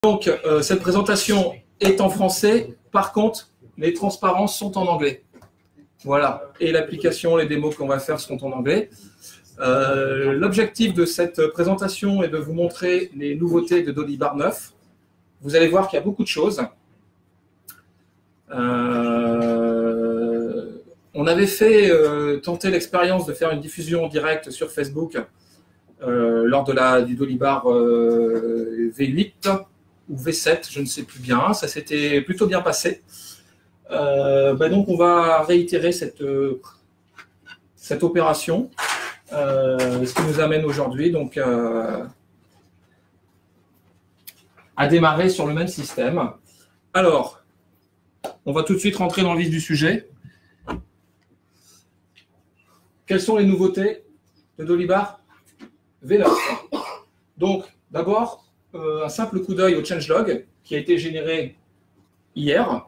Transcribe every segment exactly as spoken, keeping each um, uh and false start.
Donc, euh, cette présentation est en français. Par contre, les transparences sont en anglais. Voilà. Et l'application, les démos qu'on va faire seront en anglais. Euh, L'objectif de cette présentation est de vous montrer les nouveautés de Dolibar neuf. Vous allez voir qu'il y a beaucoup de choses. Euh, on avait fait euh, tenter l'expérience de faire une diffusion en direct sur Facebook euh, lors de la, du Dolibar euh, V huit ou V sept, je ne sais plus bien. Ça s'était plutôt bien passé. Euh, ben donc, on va réitérer cette, cette opération, euh, ce qui nous amène aujourd'hui donc euh, à démarrer sur le même système. Alors, on va tout de suite rentrer dans le vif du sujet. Quelles sont les nouveautés de Dolibar V neuf? Donc, d'abord, euh, un simple coup d'œil au changelog qui a été généré hier.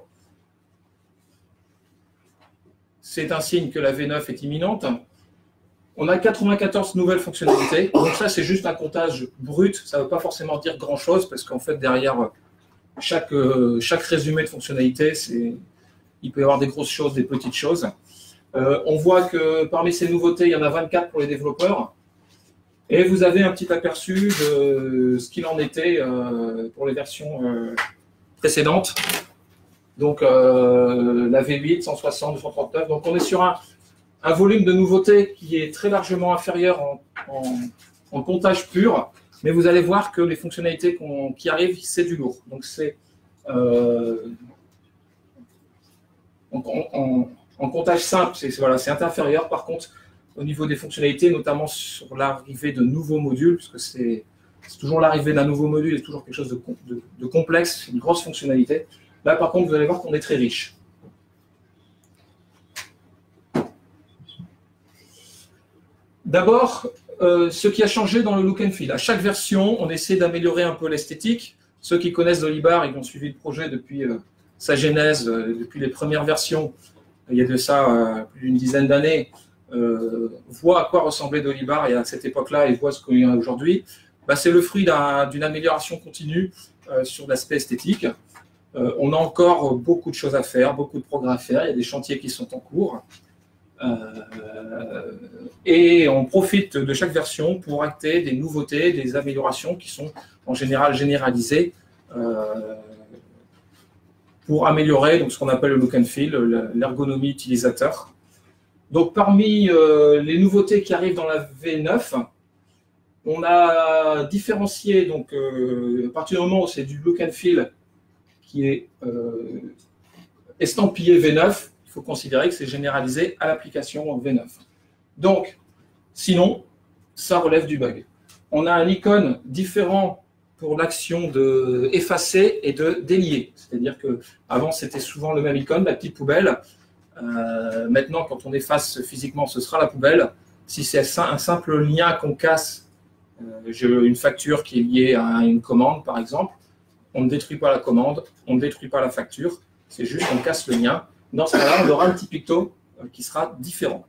C'est un signe que la V neuf est imminente. On a quatre-vingt-quatorze nouvelles fonctionnalités. Donc ça, c'est juste un comptage brut. Ça ne veut pas forcément dire grand-chose parce qu'en fait, derrière chaque, euh, chaque résumé de fonctionnalité, il peut y avoir des grosses choses, des petites choses. Euh, on voit que parmi ces nouveautés, il y en a vingt-quatre pour les développeurs. Et vous avez un petit aperçu de ce qu'il en était euh, pour les versions euh, précédentes. Donc euh, la V huit, cent soixante, deux cent trente-neuf. Donc on est sur un, un volume de nouveautés qui est très largement inférieur en, en, en comptage pur. Mais vous allez voir que les fonctionnalités qu'on, qui arrivent, c'est du lourd. Donc c'est euh, en, en, en comptage simple, c'est voilà, c'est inférieur. Par contre, au niveau des fonctionnalités, notamment sur l'arrivée de nouveaux modules, parce que c'est toujours l'arrivée d'un nouveau module, c'est toujours quelque chose de, de, de complexe, une grosse fonctionnalité. Là, par contre, vous allez voir qu'on est très riche. D'abord, euh, ce qui a changé dans le look and feel. À chaque version, on essaie d'améliorer un peu l'esthétique. Ceux qui connaissent Dolibar et qui ont suivi le projet depuis euh, sa genèse, euh, depuis les premières versions, il y a de ça euh, plus d'une dizaine d'années, euh, voient à quoi ressemblait Dolibar à cette époque-là et voient ce qu'il y a aujourd'hui. Bah, c'est le fruit d'une amélioration continue euh, sur l'aspect esthétique. Euh, on a encore beaucoup de choses à faire, beaucoup de progrès à faire. Il y a des chantiers qui sont en cours. Euh, et on profite de chaque version pour acter des nouveautés, des améliorations qui sont en général généralisées euh, pour améliorer donc, ce qu'on appelle le look and feel, l'ergonomie utilisateur. Donc parmi euh, les nouveautés qui arrivent dans la V neuf, on a différencié, donc, euh, à partir du moment où c'est du look and feel qui est euh, estampillé V neuf, il faut considérer que c'est généralisé à l'application V neuf. Donc, sinon, ça relève du bug. On a un icône différent pour l'action de effacer et de délier. C'est-à-dire qu'avant, c'était souvent le même icône, la petite poubelle. Euh, maintenant, quand on efface physiquement, ce sera la poubelle. Si c'est un simple lien qu'on casse, euh, j'ai une facture qui est liée à une commande, par exemple, on ne détruit pas la commande, on ne détruit pas la facture, c'est juste qu'on casse le lien. Dans ce cas-là, on aura un petit picto qui sera différent.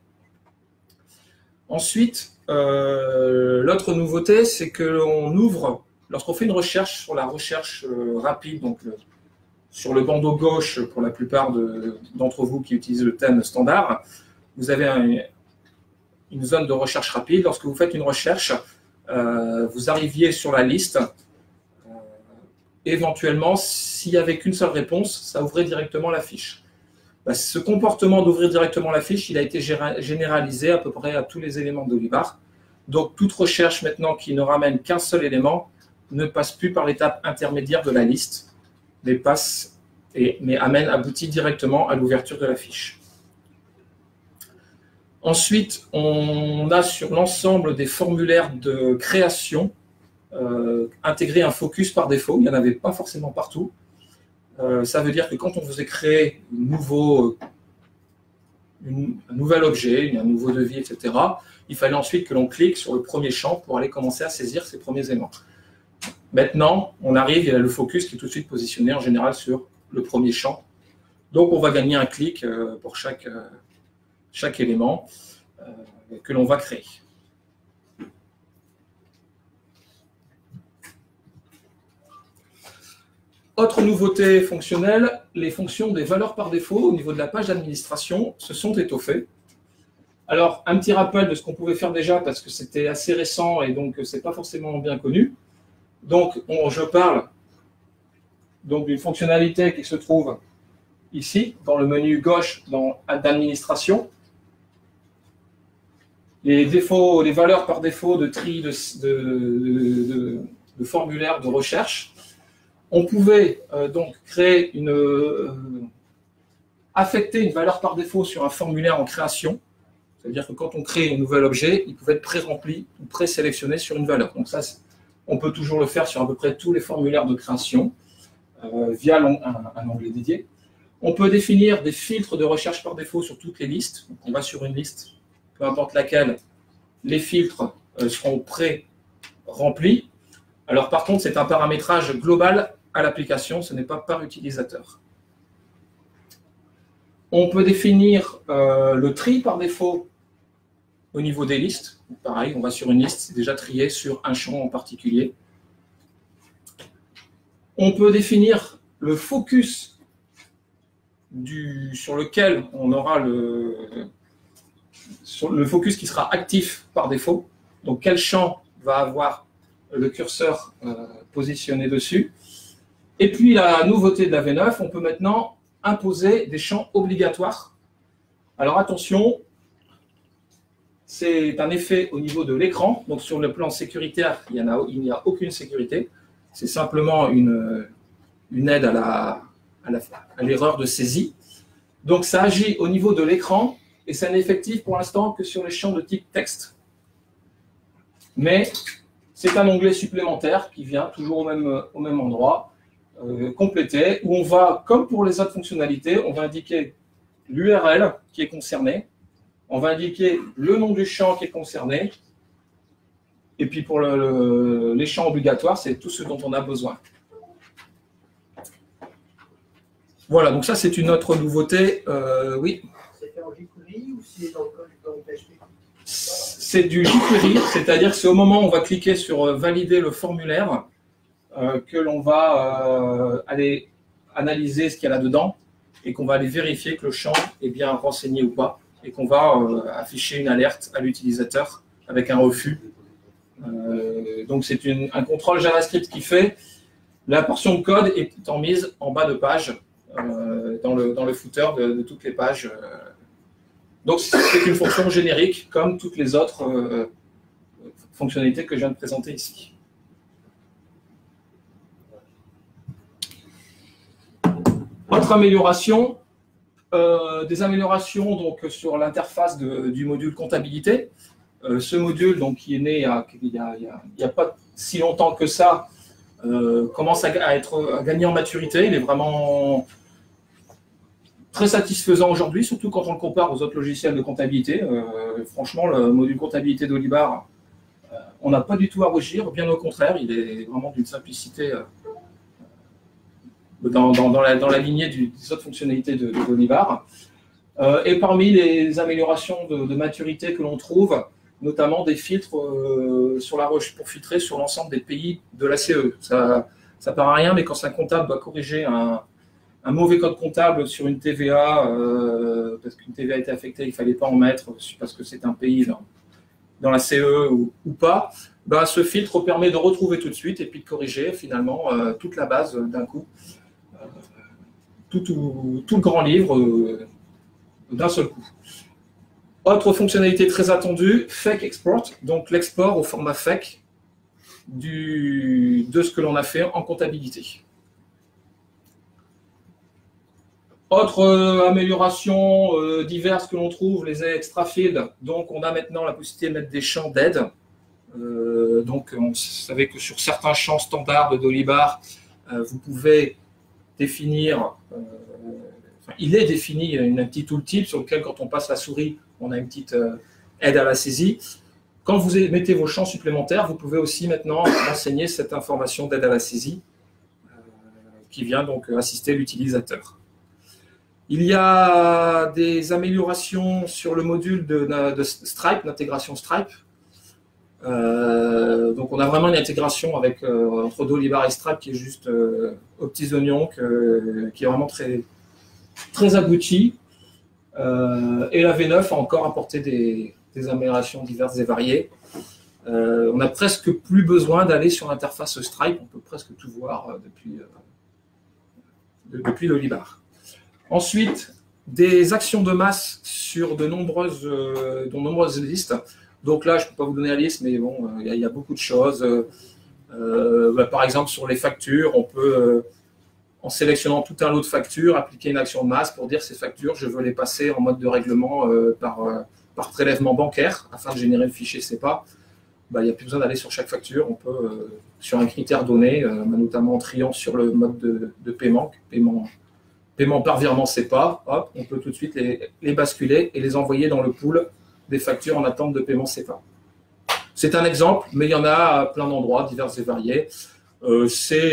Ensuite, euh, l'autre nouveauté, c'est qu'on ouvre, lorsqu'on fait une recherche sur la recherche euh, rapide, donc le, sur le bandeau gauche, pour la plupart d'entre vous qui utilisent le thème standard, vous avez un, une zone de recherche rapide. Lorsque vous faites une recherche, euh, vous arriviez sur la liste. Éventuellement, s'il n'y avait qu'une seule réponse, ça ouvrait directement la fiche. Ben, ce comportement d'ouvrir directement la fiche, il a été généralisé à peu près à tous les éléments de Dolibar. Donc, toute recherche maintenant qui ne ramène qu'un seul élément ne passe plus par l'étape intermédiaire de la liste, mais, passe et, mais amène, aboutit directement à l'ouverture de la fiche. Ensuite, on a sur l'ensemble des formulaires de création Euh, intégrer un focus par défaut. Il n'y en avait pas forcément partout. Euh, ça veut dire que quand on faisait créer un, nouveau, une, un nouvel objet, un nouveau devis, et cetera, il fallait ensuite que l'on clique sur le premier champ pour aller commencer à saisir ces premiers éléments. Maintenant, on arrive, il y a le focus qui est tout de suite positionné en général sur le premier champ. Donc, on va gagner un clic euh, pour chaque, euh, chaque élément euh, que l'on va créer. Autre nouveauté fonctionnelle, les fonctions des valeurs par défaut au niveau de la page d'administration se sont étoffées. Alors, un petit rappel de ce qu'on pouvait faire déjà, parce que c'était assez récent et donc ce n'est pas forcément bien connu. Donc, on, je parle donc d'une fonctionnalité qui se trouve ici, dans le menu gauche d'administration. Les défauts, les valeurs par défaut de tri de, de, de, de formulaire de recherche. On pouvait euh, donc créer une, euh, affecter une valeur par défaut sur un formulaire en création. C'est-à-dire que quand on crée un nouvel objet, il pouvait être pré-rempli ou pré-sélectionné sur une valeur. Donc ça, on peut toujours le faire sur à peu près tous les formulaires de création euh, via un, un onglet dédié. On peut définir des filtres de recherche par défaut sur toutes les listes. Donc on va sur une liste, peu importe laquelle, les filtres euh, seront pré-remplis. Alors par contre, c'est un paramétrage global à l'application, ce n'est pas par utilisateur. On peut définir euh, le tri par défaut au niveau des listes. Pareil, on va sur une liste, c'est déjà trié sur un champ en particulier. On peut définir le focus du, sur lequel on aura le, sur le focus qui sera actif par défaut. Donc quel champ va avoir le curseur euh, positionné dessus. Et puis la nouveauté de la V neuf, on peut maintenant imposer des champs obligatoires. Alors attention, c'est un effet au niveau de l'écran. Donc sur le plan sécuritaire, il n'y a, a aucune sécurité. C'est simplement une, une aide à l'erreur de saisie. Donc ça agit au niveau de l'écran et ça n'est effectif pour l'instant que sur les champs de type texte. Mais c'est un onglet supplémentaire qui vient toujours au même, au même endroit, euh, complété, où on va, comme pour les autres fonctionnalités, on va indiquer l'U R L qui est concerné, on va indiquer le nom du champ qui est concerné, et puis pour le, le, les champs obligatoires, c'est tout ce dont on a besoin. Voilà, donc ça c'est une autre nouveauté. Euh, oui. C'est fait en jQuery ou c'est dans le code dans le P H P? C'est du jQuery, c'est-à-dire que c'est au moment où on va cliquer sur euh, valider le formulaire euh, que l'on va euh, aller analyser ce qu'il y a là-dedans et qu'on va aller vérifier que le champ est bien renseigné ou pas et qu'on va euh, afficher une alerte à l'utilisateur avec un refus. Euh, donc c'est un contrôle JavaScript qui fait. La portion de code étant mise en bas de page, euh, dans, le, dans le footer de, de toutes les pages. Euh. Donc c'est une fonction générique comme toutes les autres euh, fonctionnalités que je viens de présenter ici. Autre amélioration, euh, des améliorations donc, sur l'interface du module comptabilité. Euh, ce module donc, qui est né il n'y a, a, a pas si longtemps que ça, euh, commence à, à, être, à gagner en maturité. Il est vraiment très satisfaisant aujourd'hui, surtout quand on le compare aux autres logiciels de comptabilité. Euh, franchement, le module comptabilité d'Olibar, euh, on n'a pas du tout à rougir, bien au contraire, il est vraiment d'une simplicité euh, dans, dans, dans, la, dans la lignée du, des autres fonctionnalités de, de d'Olibar. Euh, et parmi les améliorations de, de maturité que l'on trouve, notamment des filtres euh, sur la roche pour filtrer sur l'ensemble des pays de la C E. Ça ne paraît rien, mais quand un comptable doit corriger un un mauvais code comptable sur une T V A, euh, parce qu'une T V A a été affectée, il ne fallait pas en mettre, parce que c'est un pays dans, dans la C E ou, ou pas, ben, ce filtre permet de retrouver tout de suite et puis de corriger finalement euh, toute la base euh, d'un coup, euh, tout, tout, tout le grand livre euh, d'un seul coup. Autre fonctionnalité très attendue, Fake Export, donc l'export au format fake du, de ce que l'on a fait en comptabilité. Autre euh, amélioration euh, diverses que l'on trouve, les extra fields. Donc, on a maintenant la possibilité de mettre des champs d'aide. Euh, donc, on savait que sur certains champs standards de Dolibar, euh, vous pouvez définir, euh, enfin, il est défini un petit tooltip sur lequel, quand on passe la souris, on a une petite euh, aide à la saisie. Quand vous mettez vos champs supplémentaires, vous pouvez aussi maintenant renseigner cette information d'aide à la saisie euh, qui vient donc assister l'utilisateur. Il y a des améliorations sur le module de, de Stripe, d'intégration Stripe. Euh, donc on a vraiment une intégration avec, euh, entre Dolibar et Stripe qui est juste euh, aux petits oignons, que, qui est vraiment très, très aboutie. Euh, et la V neuf a encore apporté des, des améliorations diverses et variées. Euh, on n'a presque plus besoin d'aller sur l'interface Stripe, on peut presque tout voir euh, depuis, euh, de, depuis Dolibar. Ensuite, des actions de masse sur de nombreuses, euh, de nombreuses listes. Donc là, je ne peux pas vous donner la liste, mais bon, il euh, y, y a beaucoup de choses. Euh, bah, par exemple, sur les factures, on peut, euh, en sélectionnant tout un lot de factures, appliquer une action de masse pour dire ces factures, je veux les passer en mode de règlement euh, par, euh, par prélèvement bancaire afin de générer le fichier C E P A. Bah, il n'y a plus besoin d'aller sur chaque facture. On peut, euh, sur un critère donné, euh, notamment en triant sur le mode de, de paiement, paiement, paiement par virement C E P A, hop, on peut tout de suite les, les basculer et les envoyer dans le pool des factures en attente de paiement C E P A. C'est un exemple, mais il y en a à plein d'endroits, divers et variés. Euh,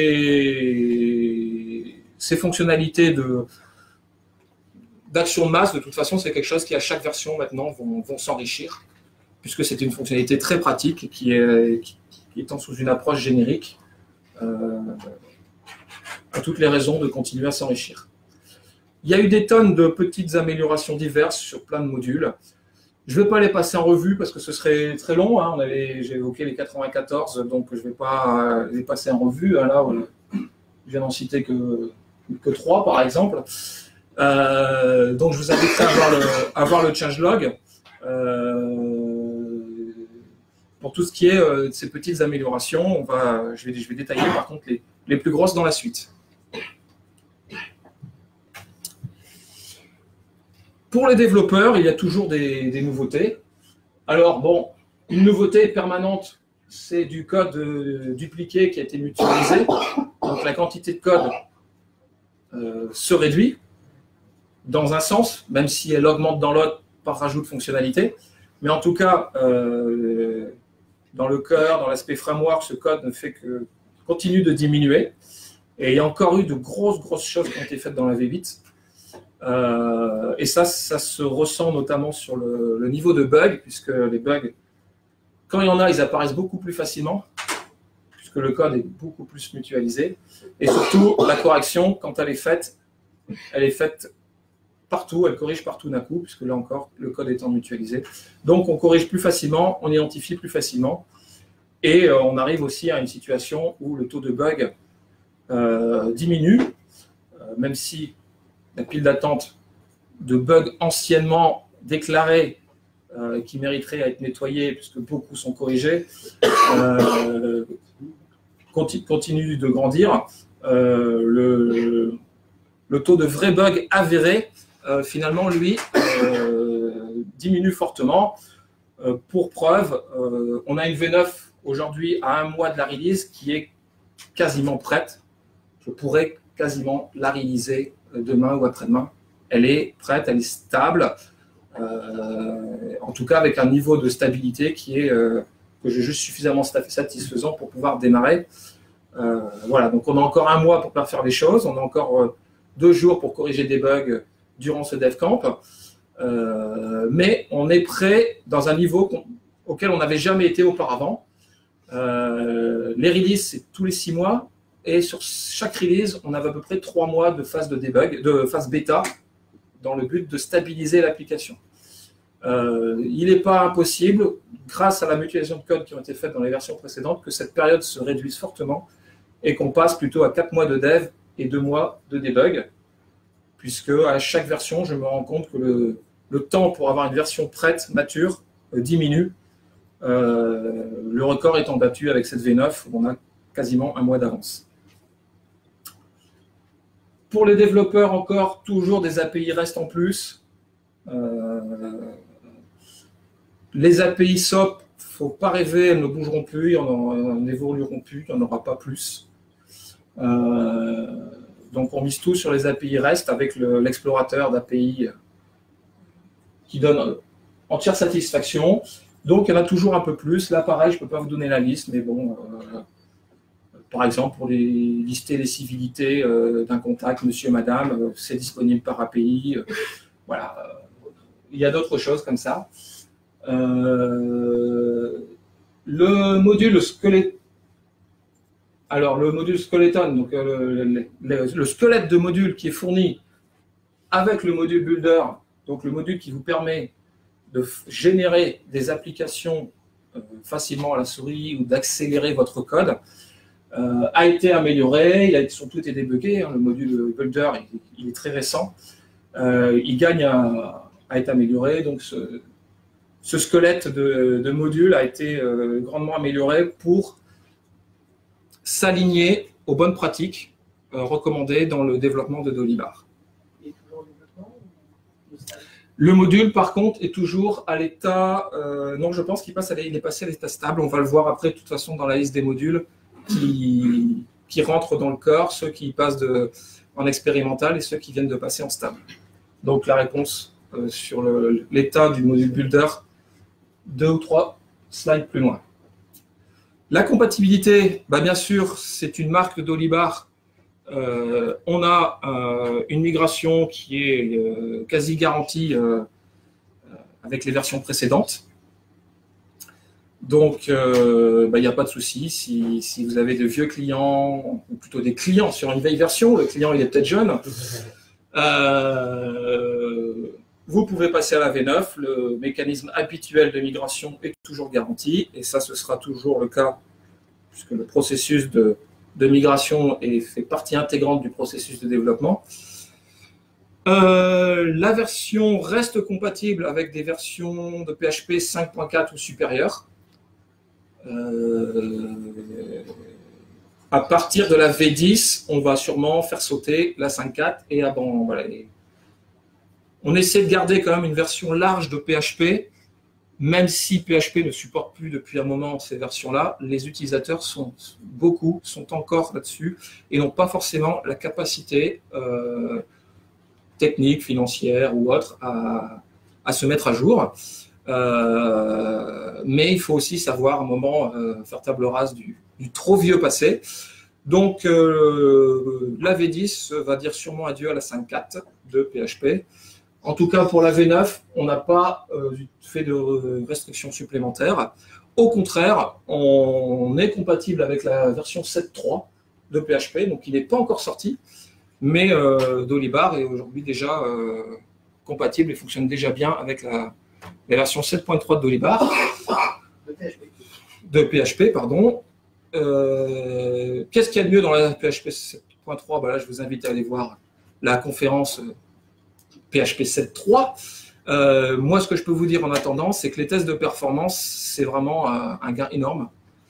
ces, ces fonctionnalités de, d'action de masse, de toute façon, c'est quelque chose qui, à chaque version, maintenant, vont, vont s'enrichir, puisque c'est une fonctionnalité très pratique qui est, qui, qui étant sous une approche générique, euh, a toutes les raisons de continuer à s'enrichir. Il y a eu des tonnes de petites améliorations diverses sur plein de modules. Je ne vais pas les passer en revue parce que ce serait très long. Hein. J'ai évoqué les quatre-vingt-quatorze, donc je ne vais pas les passer en revue. Là, je viens d'en citer que, que trois, par exemple. Euh, donc, je vous inviterai à voir le, à voir le changelog euh, pour tout ce qui est euh, de ces petites améliorations. On va, je, vais, je vais détailler, par contre, les, les plus grosses dans la suite. Pour les développeurs, il y a toujours des, des nouveautés. Alors, bon, une nouveauté permanente, c'est du code euh, dupliqué qui a été mutualisé. Donc, la quantité de code euh, se réduit dans un sens, même si elle augmente dans l'autre par rajout de fonctionnalités. Mais en tout cas, euh, dans le cœur, dans l'aspect framework, ce code ne fait que continue de diminuer. Et il y a encore eu de grosses, grosses choses qui ont été faites dans la V huit. Euh, et ça, ça se ressent notamment sur le, le niveau de bugs, puisque les bugs, quand il y en a, ils apparaissent beaucoup plus facilement, puisque le code est beaucoup plus mutualisé. Et surtout, la correction, quand elle est faite, elle est faite partout, elle corrige partout d'un coup, puisque là encore, le code étant mutualisé. Donc, on corrige plus facilement, on identifie plus facilement, et euh, on arrive aussi à une situation où le taux de bug euh, diminue, euh, même si la pile d'attente de bugs anciennement déclarés euh, qui mériteraient à être nettoyés, puisque beaucoup sont corrigés, euh, continue, continue de grandir. Euh, le, le taux de vrais bugs avérés, euh, finalement, lui, euh, diminue fortement. Euh, pour preuve, euh, on a une V neuf aujourd'hui à un mois de la release qui est quasiment prête. Je pourrais quasiment la réaliser demain ou après-demain. Elle est prête, elle est stable, euh, en tout cas avec un niveau de stabilité qui est, euh, que je juge suffisamment satisfaisant pour pouvoir démarrer. Euh, voilà, donc on a encore un mois pour faire les choses, on a encore euh, deux jours pour corriger des bugs durant ce DevCamp, euh, mais on est prêt dans un niveau auquel on n'avait jamais été auparavant. Euh, les releases, c'est tous les six mois. Et sur chaque release, on avait à peu près trois mois de phase de debug, de phase bêta, dans le but de stabiliser l'application. Euh, il n'est pas impossible, grâce à la mutualisation de code qui ont été faites dans les versions précédentes, que cette période se réduise fortement et qu'on passe plutôt à quatre mois de dev et deux mois de debug, puisque à chaque version, je me rends compte que le, le temps pour avoir une version prête, mature, euh, diminue. Euh, le record étant battu avec cette V neuf, où on a quasiment un mois d'avance. Pour les développeurs, encore, toujours des A P I REST en plus. Euh, les A P I S O A P, il ne faut pas rêver, elles ne bougeront plus, elles n'évolueront plus, il n'y en aura pas plus. Euh, donc on mise tout sur les A P I REST avec l'explorateur le, d'A P I qui donne entière satisfaction. Donc il y en a toujours un peu plus. Là, pareil, je ne peux pas vous donner la liste, mais bon... Euh, Par exemple, pour les, lister les civilités euh, d'un contact, monsieur, madame, euh, c'est disponible par A P I. Euh, voilà. Il y a d'autres choses comme ça. Euh, Le module squelette. Alors, le module skeleton, donc euh, le, le, le squelette de module qui est fourni avec le module builder, donc le module qui vous permet de générer des applications euh, facilement à la souris ou d'accélérer votre code, euh, a été amélioré, il a surtout été débugué, hein, le module builder il, il est très récent, euh, il gagne à, à être amélioré, donc ce, ce squelette de, de module a été euh, grandement amélioré pour s'aligner aux bonnes pratiques euh, recommandées dans le développement de Dolibar. Le module, par contre, est toujours à l'état... Euh, non, je pense qu'il passe à, il est passé à l'état stable. On va le voir après, de toute façon, dans la liste des modules qui, qui rentrent dans le corps, ceux qui passent de, en expérimental et ceux qui viennent de passer en stable. Donc, la réponse euh, sur l'état du module Builder, deux ou trois slides plus loin. La compatibilité, bah bien sûr, c'est une marque de Dolibar. Euh, on a euh, une migration qui est euh, quasi garantie euh, avec les versions précédentes. Donc, euh, bah, il n'y a pas de souci. Si, si vous avez de vieux clients, ou plutôt des clients sur une vieille version, le client il est peut-être jeune, euh, vous pouvez passer à la V neuf. Le mécanisme habituel de migration est toujours garanti. Et ça, ce sera toujours le cas, puisque le processus de, de migration est, fait partie intégrante du processus de développement. Euh, la version reste compatible avec des versions de P H P cinq point quatre ou supérieures. Euh, à partir de la V dix, on va sûrement faire sauter la cinq point quatre et ah bon, voilà, et on essaie de garder quand même une version large de P H P, même si P H P ne supporte plus depuis un moment ces versions-là, les utilisateurs sont beaucoup, sont encore là-dessus et n'ont pas forcément la capacité euh, technique, financière ou autre à, à se mettre à jour. Euh, mais il faut aussi savoir à un moment euh, faire table rase du, du trop vieux passé. Donc euh, la V dix va dire sûrement adieu à la cinq point quatre de P H P. En tout cas pour la V neuf, on n'a pas euh, fait de restrictions supplémentaires. Au contraire, on est compatible avec la version sept point trois de P H P, donc il n'est pas encore sorti, mais euh, Dolibar est aujourd'hui déjà euh, compatible et fonctionne déjà bien avec la, la version sept point trois de Dolibar. De P H P. De P H P, pardon. Euh, Qu'est-ce qu'il y a de mieux dans la P H P sept point trois? Ben là, je vous invite à aller voir la conférence P H P sept point trois. Euh, moi, ce que je peux vous dire en attendant, c'est que les tests de performance, c'est vraiment un, un gain énorme.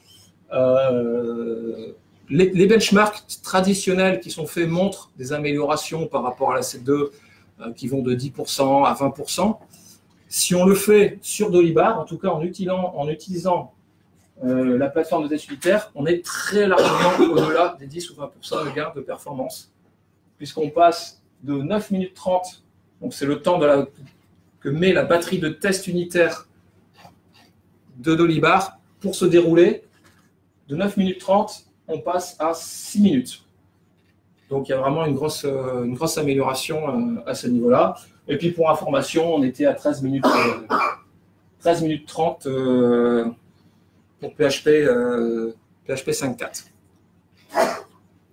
Euh, les, les benchmarks traditionnels qui sont faits montrent des améliorations par rapport à la sept point deux euh, qui vont de dix pour cent à vingt pour cent. Si on le fait sur Dolibar, en tout cas en utilisant, en utilisant euh, la plateforme de test unitaire, on est très largement au-delà des dix ou vingt pour cent de gain de performance, puisqu'on passe de neuf minutes trente, donc c'est le temps de la, que met la batterie de test unitaire de Dolibar pour se dérouler. De neuf minutes trente, on passe à six minutes. Donc il y a vraiment une grosse, une grosse amélioration à ce niveau-là. Et puis pour information, on était à treize minutes, euh, treize minutes trente euh, pour P H P, euh, P H P cinq point quatre.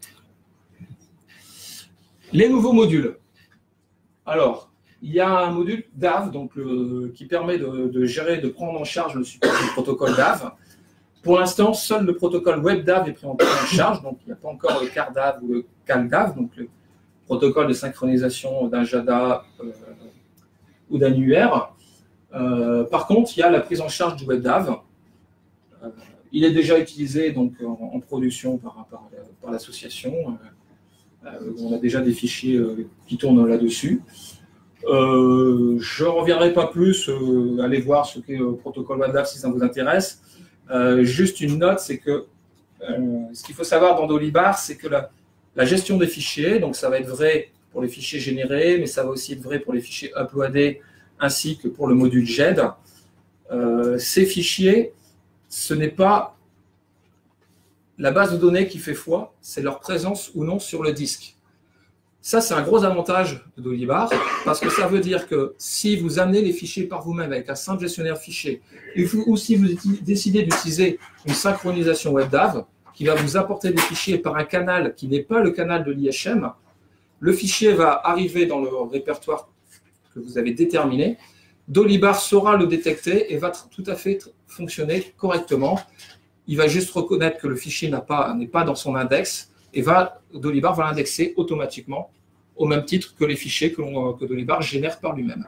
Les nouveaux modules. Alors, il y a un module D A V donc, le, qui permet de, de gérer, de prendre en charge le support du protocole D A V. Pour l'instant, seul le protocole Web D A V est pris en charge, donc il n'y a pas encore le C A R D A V ou le C A L D A V, donc le protocole de synchronisation d'un Jada euh, ou d'un U R. Euh, par contre, il y a la prise en charge du Web D A V. Euh, il est déjà utilisé donc, en, en production par, par, par l'association. Euh, on a déjà des fichiers euh, qui tournent là-dessus. Euh, je ne reviendrai pas plus, euh, allez voir ce qu'est le protocole Web D A V si ça vous intéresse. Euh, juste une note, c'est que euh, ce qu'il faut savoir dans Dolibar, c'est que la, la gestion des fichiers, donc ça va être vrai pour les fichiers générés, mais ça va aussi être vrai pour les fichiers uploadés, ainsi que pour le module G E D. Euh, ces fichiers, ce n'est pas la base de données qui fait foi, c'est leur présence ou non sur le disque. Ça, c'est un gros avantage de Dolibar, parce que ça veut dire que si vous amenez les fichiers par vous-même avec un simple gestionnaire fichier, ou si vous décidez d'utiliser une synchronisation WebDAV, qui va vous apporter des fichiers par un canal qui n'est pas le canal de l'I H M, le fichier va arriver dans le répertoire que vous avez déterminé. Dolibar saura le détecter et va tout à fait fonctionner correctement. Il va juste reconnaître que le fichier n'est pas, n'est pas dans son index et va, Dolibar va l'indexer automatiquement au même titre que les fichiers que, que Dolibar génère par lui-même.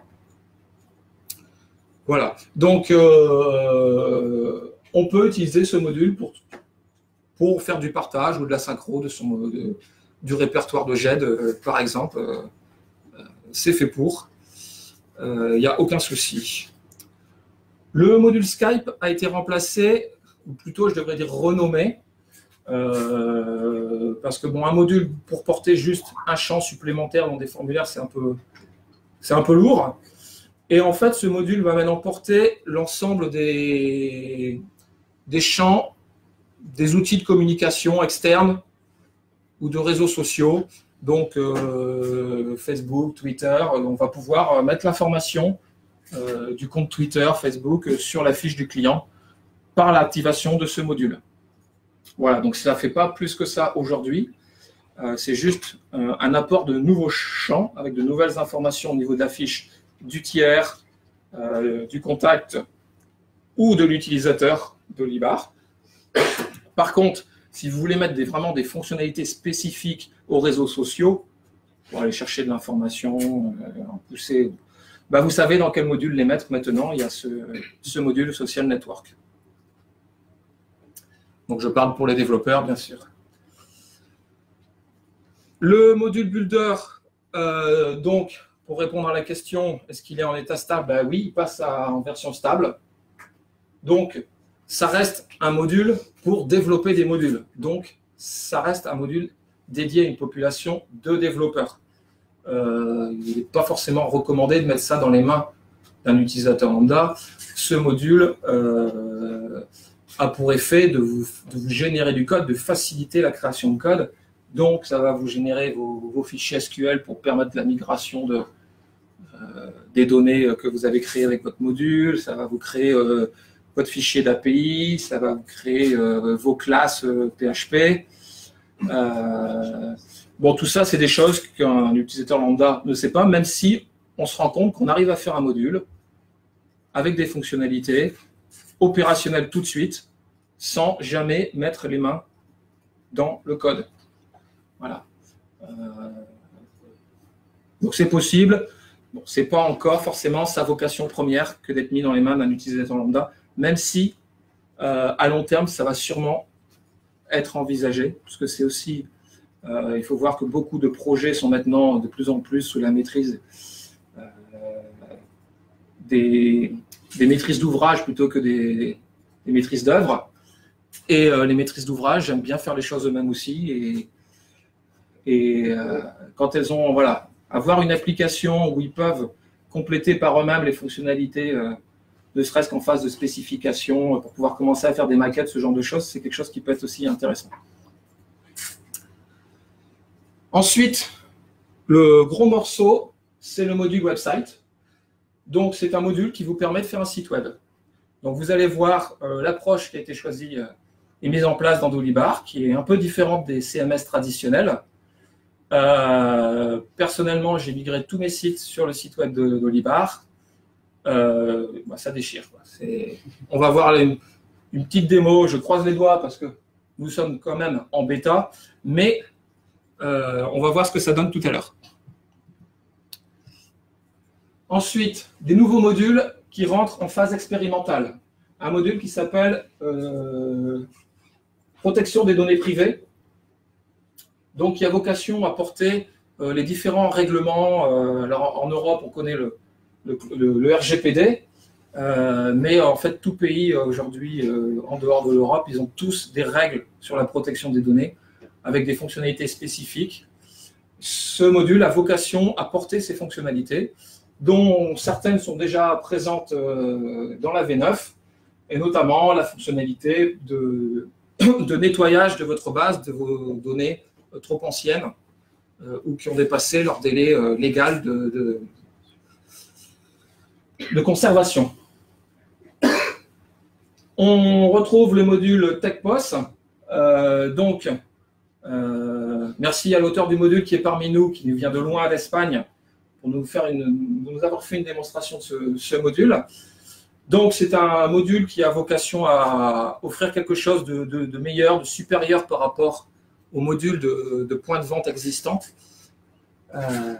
Voilà. Donc, euh, on peut utiliser ce module pour, pour faire du partage ou de la synchro de son, de, du répertoire de G E D, euh, par exemple. Euh, c'est fait pour. Il euh, n'y a aucun souci. Le module Skype a été remplacé, ou plutôt je devrais dire renommé, euh, parce que bon, un module pour porter juste un champ supplémentaire dans des formulaires, c'est un peu, c'est un peu lourd. Et en fait, ce module va maintenant porter l'ensemble des, des champs, des outils de communication externes ou de réseaux sociaux. Donc, euh, Facebook, Twitter, on va pouvoir mettre l'information euh, du compte Twitter, Facebook sur la fiche du client par l'activation de ce module. Voilà, donc ça ne fait pas plus que ça aujourd'hui. Euh, c'est juste euh, un apport de nouveaux champs avec de nouvelles informations au niveau de la fiche du tiers, euh, du contact ou de l'utilisateur Dolibar. Par contre, si vous voulez mettre des, vraiment des fonctionnalités spécifiques aux réseaux sociaux, pour aller chercher de l'information, euh, en pousser, bah vous savez dans quel module les mettre maintenant. Il y a ce, ce module Social Network. Donc je parle pour les développeurs, bien sûr. Le module Builder, euh, donc, pour répondre à la question, est-ce qu'il est en état stable? Ben oui, il passe à, en version stable. Donc, ça reste un module pour développer des modules. Donc, ça reste un module dédié à une population de développeurs. Euh, il n'est pas forcément recommandé de mettre ça dans les mains d'un utilisateur lambda. Ce module euh, a pour effet de vous, de vous générer du code, de faciliter la création de code. Donc, ça va vous générer vos, vos fichiers S Q L pour permettre la migration de, euh, des données que vous avez créées avec votre module. Ça va vous créer euh, votre fichier d'A P I, ça va vous créer euh, vos classes euh, P H P. Euh, bon, tout ça, c'est des choses qu'un utilisateur lambda ne sait pas, même si on se rend compte qu'on arrive à faire un module avec des fonctionnalités opérationnelles tout de suite, sans jamais mettre les mains dans le code. Voilà. Euh, donc, c'est possible. Bon, ce n'est pas encore forcément sa vocation première que d'être mis dans les mains d'un utilisateur lambda, même si, euh, à long terme, ça va sûrement être envisagé, parce que c'est aussi, euh, il faut voir que beaucoup de projets sont maintenant de plus en plus sous la maîtrise euh, des, des maîtrises d'ouvrage plutôt que des, des maîtrises d'œuvre. Et euh, les maîtrises d'ouvrage aiment bien faire les choses eux-mêmes aussi. Et, et euh, quand elles ont, voilà, avoir une application où ils peuvent compléter par eux-mêmes les fonctionnalités, euh, ne serait-ce qu'en phase de spécification, pour pouvoir commencer à faire des maquettes, ce genre de choses, c'est quelque chose qui peut être aussi intéressant. Ensuite, le gros morceau, c'est le module website. Donc, c'est un module qui vous permet de faire un site web. Donc, vous allez voir euh, l'approche qui a été choisie euh, et mise en place dans Dolibar, qui est un peu différente des C M S traditionnels. Euh, personnellement, j'ai migré tous mes sites sur le site web de Dolibar. Euh, bah, ça déchire, quoi. On va voir une, une petite démo, je croise les doigts parce que nous sommes quand même en bêta, mais euh, on va voir ce que ça donne tout à l'heure. Ensuite, des nouveaux modules qui rentrent en phase expérimentale. Un module qui s'appelle euh, protection des données privées, donc qui a vocation à porter euh, les différents règlements. Euh, alors en Europe, on connaît le Le, le, le R G P D, euh, mais en fait, tout pays euh, aujourd'hui, euh, en dehors de l'Europe, ils ont tous des règles sur la protection des données avec des fonctionnalités spécifiques. Ce module a vocation à porter ces fonctionnalités, dont certaines sont déjà présentes euh, dans la V neuf, et notamment la fonctionnalité de, de nettoyage de votre base, de vos données euh, trop anciennes, euh, ou qui ont dépassé leur délai euh, légal de, de, de conservation. On retrouve le module TechPOS. Euh, donc, euh, merci à l'auteur du module qui est parmi nous, qui nous vient de loin d'Espagne, pour nous, faire une, nous avoir fait une démonstration de ce, ce module. Donc, c'est un module qui a vocation à offrir quelque chose de, de, de meilleur, de supérieur par rapport au module de, de points de vente existants, euh,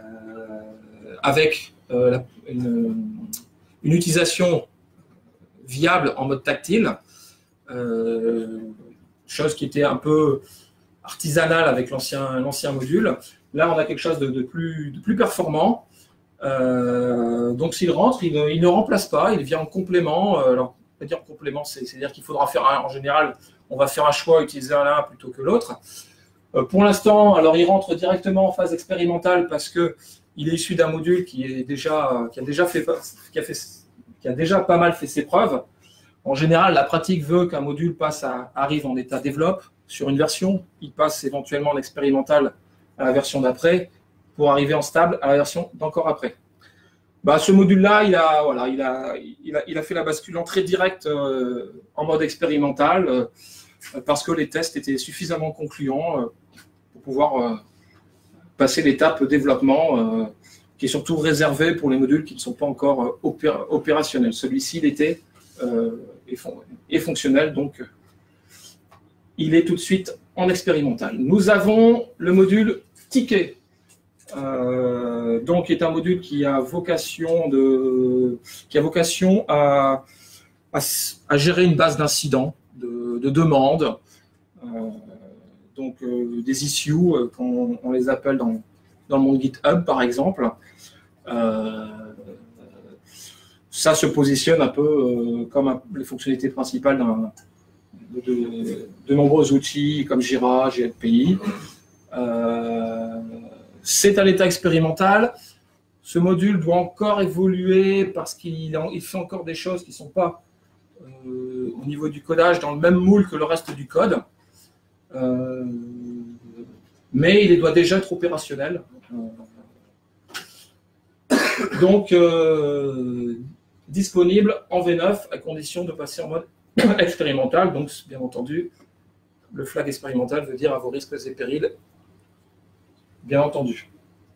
avec euh, la, une, une utilisation viable en mode tactile, euh, chose qui était un peu artisanale avec l'ancien l'ancien module. Là, on a quelque chose de, de, plus, de plus performant. Euh, donc, s'il rentre, il ne, il ne remplace pas, il vient en complément. Alors, on peut dire complément, c'est-à-dire qu'il faudra faire, un, en général, on va faire un choix, utiliser l'un plutôt que l'autre. Euh, pour l'instant, alors, il rentre directement en phase expérimentale parce que il est issu d'un module qui est déjà, qui a déjà fait, qui a fait, qui a déjà pas mal fait ses preuves. En général, la pratique veut qu'un module passe à, arrive en état développe sur une version, il passe éventuellement en expérimental à la version d'après, pour arriver en stable à la version d'encore après. Bah, ce module-là, il a, voilà, il, a, il, a, il a fait la bascule entrée directe euh, en mode expérimental euh, parce que les tests étaient suffisamment concluants euh, pour pouvoir euh, passer l'étape développement euh, qui est surtout réservée pour les modules qui ne sont pas encore euh, opé opérationnels. Celui-ci, il était euh, est, fon est fonctionnel, donc euh, il est tout de suite en expérimental. Nous avons le module ticket. Euh, donc, est un module qui a vocation, de, qui a vocation à, à, à gérer une base d'incidents, de, de demandes, euh, donc euh, des issues, euh, on, on les appelle dans, dans le monde GitHub, par exemple. Euh, ça se positionne un peu euh, comme un, les fonctionnalités principales de, de, de nombreux outils comme Jira, G L P I. Euh, C'est à l'état expérimental. Ce module doit encore évoluer parce qu'il il fait encore des choses qui ne sont pas euh, au niveau du codage dans le même moule que le reste du code. Euh, mais il doit déjà être opérationnel. Donc, euh, disponible en V neuf à condition de passer en mode expérimental. Donc, bien entendu, le flag expérimental veut dire à vos risques et périls. Bien entendu.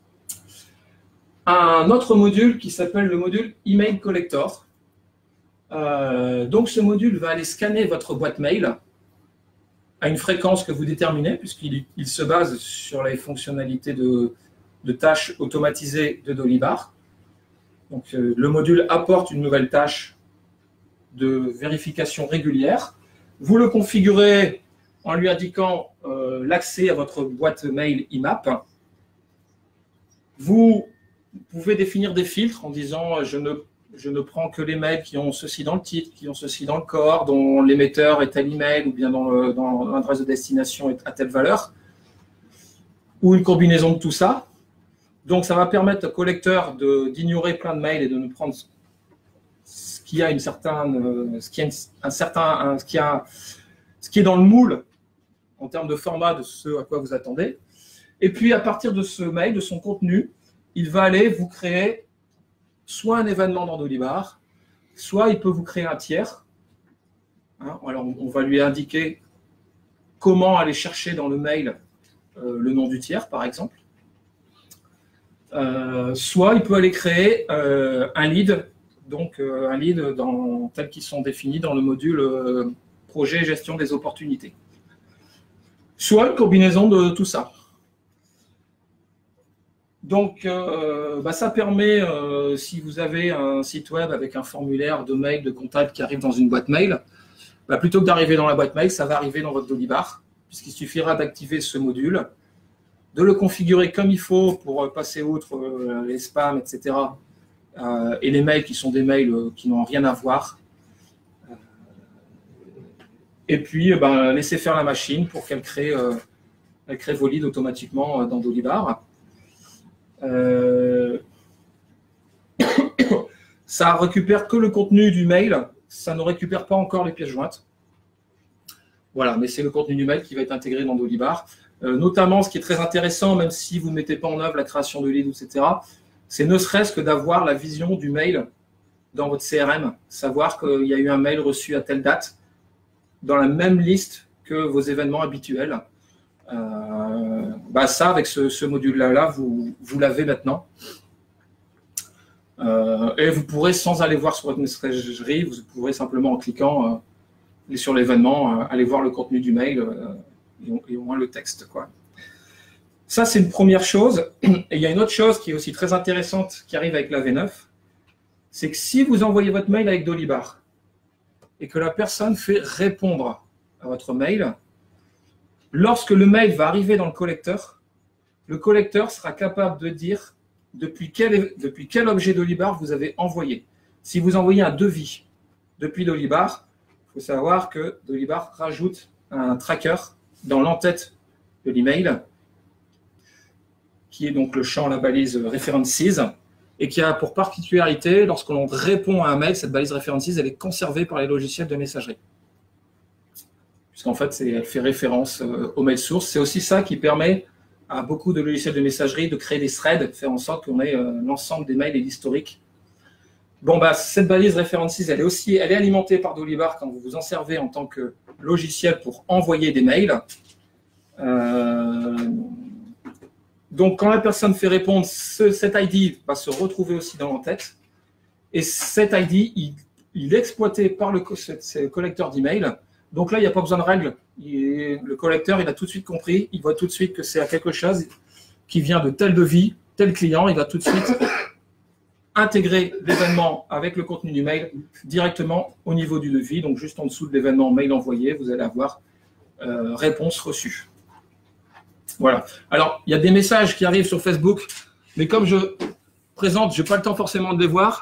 Un autre module qui s'appelle le module Email Collector. Euh, donc, ce module va aller scanner votre boîte mail à une fréquence que vous déterminez, puisqu'il il se base sur les fonctionnalités de, de tâches automatisées de Dolibar. Donc, euh, le module apporte une nouvelle tâche de vérification régulière. Vous le configurez en lui indiquant euh, l'accès à votre boîte mail I M A P. Vous pouvez définir des filtres en disant je ne, je ne prends que les mails qui ont ceci dans le titre, qui ont ceci dans le corps, dont l'émetteur est tel email ou bien dans l'adresse de destination est à telle valeur, ou une combinaison de tout ça. Donc, ça va permettre au collecteur d'ignorer plein de mails et de ne prendre ce qui a une certaine, ce qui a un certain, un, ce qui a, ce qui est dans le moule en termes de format de ce à quoi vous attendez. Et puis, à partir de ce mail, de son contenu, il va aller vous créer soit un événement dans Dolibar, soit il peut vous créer un tiers. Hein, alors, on va lui indiquer comment aller chercher dans le mail euh, le nom du tiers, par exemple. Euh, soit il peut aller créer euh, un lead, donc euh, un lead dans, tel qu'ils sont définis dans le module euh, projet gestion des opportunités. Soit une combinaison de tout ça. Donc, euh, bah, ça permet, euh, si vous avez un site web avec un formulaire de mail, de contact qui arrive dans une boîte mail, bah, plutôt que d'arriver dans la boîte mail, ça va arriver dans votre Dolibar, puisqu'il suffira d'activer ce module, de le configurer comme il faut pour passer outre euh, les spams, et cetera, euh, et les mails qui sont des mails euh, qui n'ont rien à voir. Euh, et puis, euh, ben, laisser faire la machine pour qu'elle crée, euh, elle crée vos leads automatiquement euh, dans Dolibar. Euh... ça récupère que le contenu du mail, ça ne récupère pas encore les pièces jointes. Voilà, mais c'est le contenu du mail qui va être intégré dans Dolibar. Euh, notamment, ce qui est très intéressant, même si vous ne mettez pas en œuvre la création de leads, et cetera, c'est ne serait-ce que d'avoir la vision du mail dans votre C R M, savoir qu'il y a eu un mail reçu à telle date, dans la même liste que vos événements habituels. Euh, bah ça, avec ce, ce module-là, là, vous, vous l'avez maintenant. Euh, et vous pourrez, sans aller voir sur votre messagerie, vous pourrez simplement en cliquant euh, sur l'événement, euh, aller voir le contenu du mail euh, et, et au moins le texte, quoi. Ça, c'est une première chose. Et il y a une autre chose qui est aussi très intéressante qui arrive avec la V neuf, c'est que si vous envoyez votre mail avec Dolibar et que la personne fait répondre à votre mail, lorsque le mail va arriver dans le collecteur, le collecteur sera capable de dire depuis quel, depuis quel objet Dolibar vous avez envoyé. Si vous envoyez un devis depuis Dolibar, il faut savoir que Dolibar rajoute un tracker dans l'entête de l'email, qui est donc le champ, la balise References, et qui a pour particularité, lorsque l'on répond à un mail, cette balise References, elle est conservée par les logiciels de messagerie. Puisqu'en fait, elle fait référence au mail source. C'est aussi ça qui permet à beaucoup de logiciels de messagerie de créer des threads, faire en sorte qu'on ait euh, l'ensemble des mails et l'historique. Bon, bah, cette balise References, elle est aussi elle est alimentée par Dolibar quand vous vous en servez en tant que logiciel pour envoyer des mails. Euh, donc, quand la personne fait répondre, ce, cet I D va se retrouver aussi dans l'entête. Et cet I D, il, il est exploité par le, ce, ce collecteur d'email. Donc là, il n'y a pas besoin de règles. Il, le collecteur, il a tout de suite compris. Il voit tout de suite que c'est à quelque chose qui vient de tel devis, tel client. Il va tout de suite intégrer l'événement avec le contenu du mail directement au niveau du devis. Donc, juste en dessous de l'événement mail envoyé, vous allez avoir euh, réponse reçue. Voilà. Alors, il y a des messages qui arrivent sur Facebook, mais comme je présente, je n'ai pas le temps forcément de les voir.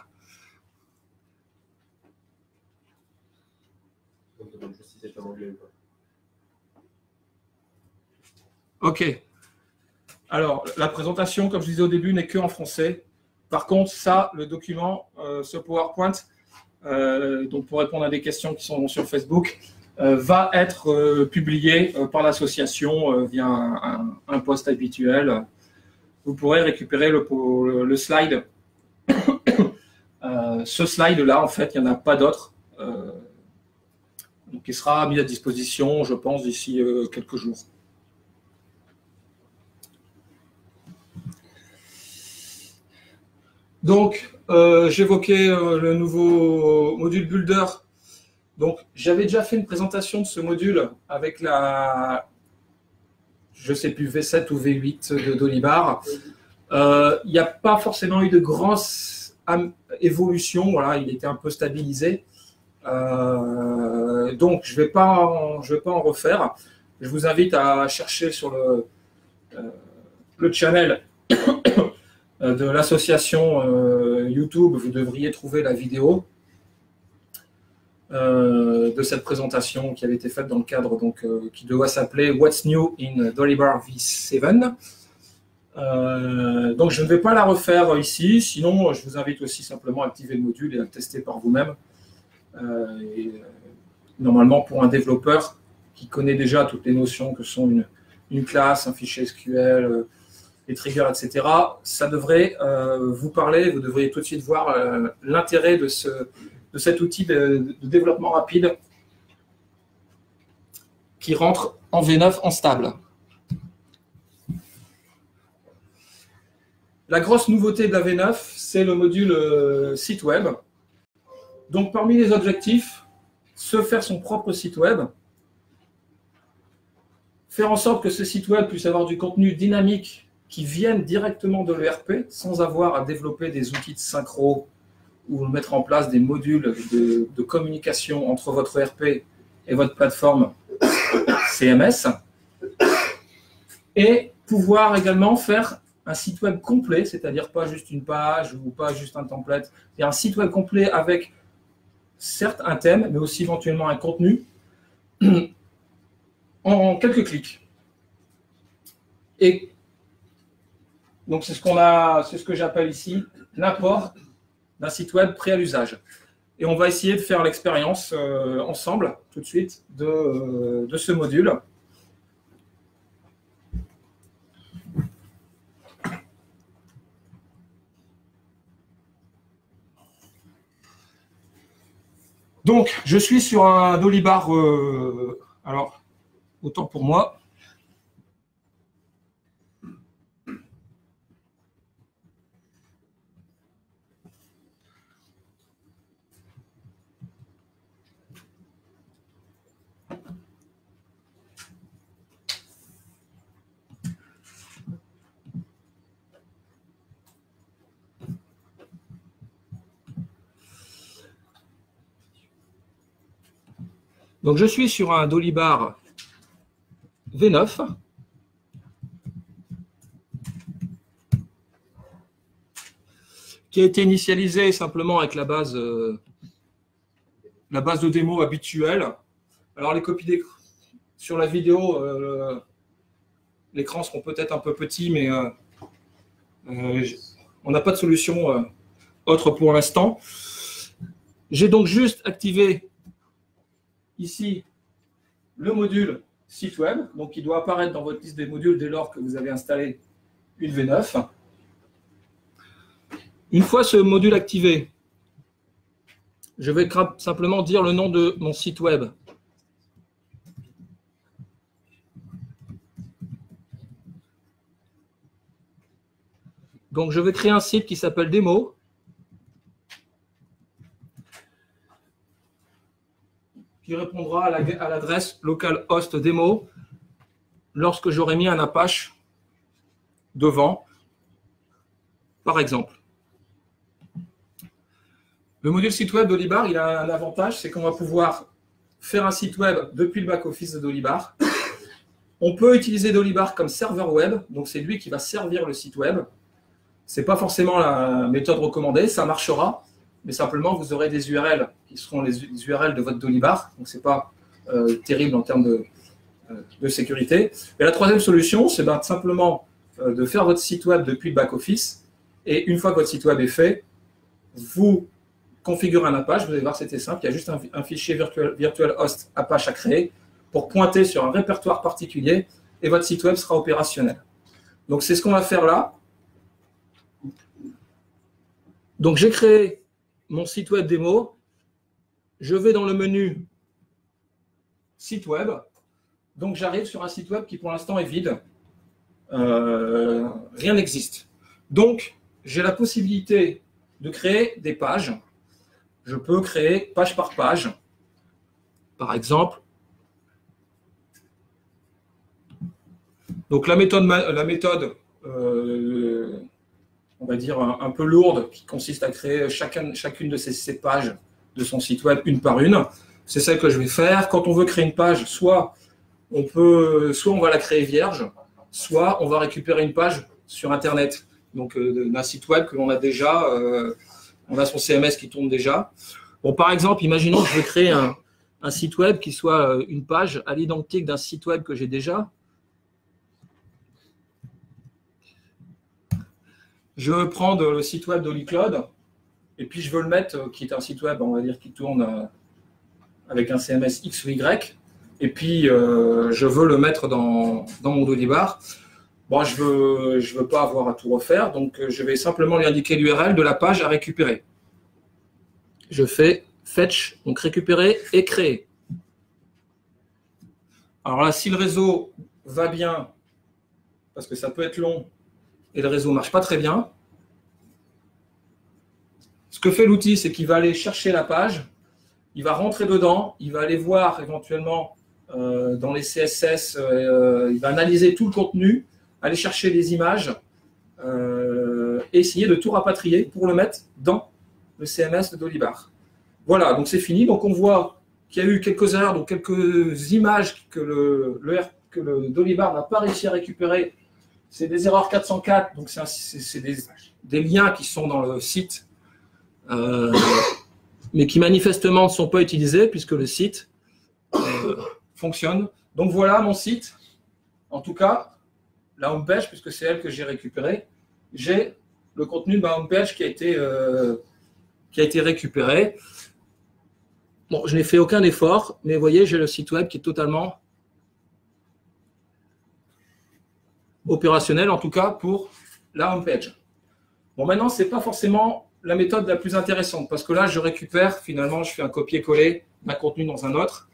Ok. Alors, la présentation, comme je disais au début, n'est que en français. Par contre, ça, le document, euh, ce PowerPoint, euh, donc pour répondre à des questions qui sont sur Facebook, euh, va être euh, publié euh, par l'association euh, via un, un, un post habituel. Vous pourrez récupérer le, le, le slide. euh, ce slide-là, en fait, il n'y en a pas d'autre. Euh, donc, il sera mis à disposition, je pense, d'ici euh, quelques jours. Donc, euh, j'évoquais euh, le nouveau module Builder. Donc, j'avais déjà fait une présentation de ce module avec la, je ne sais plus, V sept ou V huit de Dolibar. Euh, il n'y a pas forcément eu de grosses évolutions. Voilà, il était un peu stabilisé. Euh, donc, je ne vais pas en, je vais pas en refaire. Je vous invite à chercher sur le, euh, le channel de l'association euh, YouTube. Vous devriez trouver la vidéo euh, de cette présentation qui avait été faite dans le cadre, donc, euh, qui doit s'appeler What's New in Dolibar V sept. Euh, donc, je ne vais pas la refaire ici. Sinon, je vous invite aussi simplement à activer le module et à le tester par vous-même. Euh, et, euh, normalement, pour un développeur qui connaît déjà toutes les notions que sont une, une classe, un fichier S Q L, euh, les triggers, et cetera, ça devrait euh, vous parler. Vous devriez tout de suite voir euh, l'intérêt de, ce, de cet outil de, de développement rapide qui rentre en V neuf en stable. La grosse nouveauté de la V neuf, c'est le module euh, site web. Donc, parmi les objectifs, se faire son propre site web, faire en sorte que ce site web puisse avoir du contenu dynamique qui vienne directement de l'E R P, sans avoir à développer des outils de synchro ou mettre en place des modules de, de communication entre votre E R P et votre plateforme C M S, et pouvoir également faire un site web complet, c'est-à-dire pas juste une page ou pas juste un template, c'est un site web complet avec certes un thème, mais aussi éventuellement un contenu en quelques clics. Et donc c'est ce qu'on a, c'est ce que j'appelle ici l'import d'un site web prêt à l'usage. Et on va essayer de faire l'expérience euh, ensemble tout de suite de, euh, de ce module. Donc, je suis sur un Dolibar, euh, alors, autant pour moi. Donc, je suis sur un Dolibar V neuf. Qui a été initialisé simplement avec la base, euh, la base de démo habituelle. Alors, les copies d'écran sur la vidéo, euh, l'écran seront peut-être un peu petits, mais euh, euh, on n'a pas de solution euh, autre pour l'instant. J'ai donc juste activé ici le module site web, donc il doit apparaître dans votre liste des modules dès lors que vous avez installé une V neuf. Une fois ce module activé, je vais simplement dire le nom de mon site web. Donc je vais créer un site qui s'appelle démo. Qui répondra à l'adresse localhost démo lorsque j'aurai mis un Apache devant, par exemple. Le module site web Dolibar, il a un avantage, c'est qu'on va pouvoir faire un site web depuis le back-office de Dolibar. On peut utiliser Dolibar comme serveur web, donc c'est lui qui va servir le site web. Ce n'est pas forcément la méthode recommandée, ça marchera, mais simplement vous aurez des U R L qui seront les U R L de votre Dolibar, donc ce n'est pas euh, terrible en termes de, euh, de sécurité. Et la troisième solution, c'est ben, simplement euh, de faire votre site web depuis le back-office, et une fois que votre site web est fait, vous configurez un Apache, vous allez voir c'était simple, il y a juste un, un fichier virtual, virtual host Apache à créer pour pointer sur un répertoire particulier, et votre site web sera opérationnel. Donc c'est ce qu'on va faire là. Donc j'ai créé mon site web démo, je vais dans le menu site web, donc j'arrive sur un site web qui pour l'instant est vide, euh, rien n'existe. Donc j'ai la possibilité de créer des pages, je peux créer page par page, par exemple. Donc la méthode, la méthode euh, on va dire, un, un peu lourde, qui consiste à créer chacun, chacune de ces, ces pages de son site web une par une. C'est celle que je vais faire. Quand on veut créer une page, soit on, peut, soit on va la créer vierge, soit on va récupérer une page sur Internet, donc euh, d'un site web que l'on a déjà, euh, on a son C M S qui tourne déjà. Bon, par exemple, imaginons que je veux créer un, un site web qui soit une page à l'identique d'un site web que j'ai déjà. Je veux prendre le site web d'HolyCloud et puis je veux le mettre, qui est un site web, on va dire, qui tourne avec un C M S X ou Y. Et puis, euh, je veux le mettre dans, dans mon Dolibar. Bon, je ne veux, je veux pas avoir à tout refaire, donc je vais simplement lui indiquer l'U R L de la page à récupérer. Je fais fetch, donc récupérer et créer. Alors là, si le réseau va bien, parce que ça peut être long, et le réseau ne marche pas très bien, ce que fait l'outil, c'est qu'il va aller chercher la page, il va rentrer dedans, il va aller voir éventuellement euh, dans les C S S, euh, il va analyser tout le contenu, aller chercher les images euh, et essayer de tout rapatrier pour le mettre dans le C M S de Dolibar. Voilà, donc c'est fini. Donc on voit qu'il y a eu quelques erreurs, donc quelques images que le, le, que le Dolibar n'a pas réussi à récupérer. C'est des erreurs quatre cent quatre, donc c'est des, des liens qui sont dans le site, euh, mais qui manifestement ne sont pas utilisés puisque le site euh, fonctionne. Donc voilà mon site, en tout cas, la homepage, puisque c'est elle que j'ai récupérée. J'ai le contenu de ma homepage qui a été, euh, qui a été récupéré. Bon, je n'ai fait aucun effort, mais vous voyez, j'ai le site web qui est totalement opérationnel, en tout cas pour la homepage. Bon, maintenant, ce n'est pas forcément la méthode la plus intéressante, parce que là, je récupère, finalement, je fais un copier-coller d'un contenu dans un autre.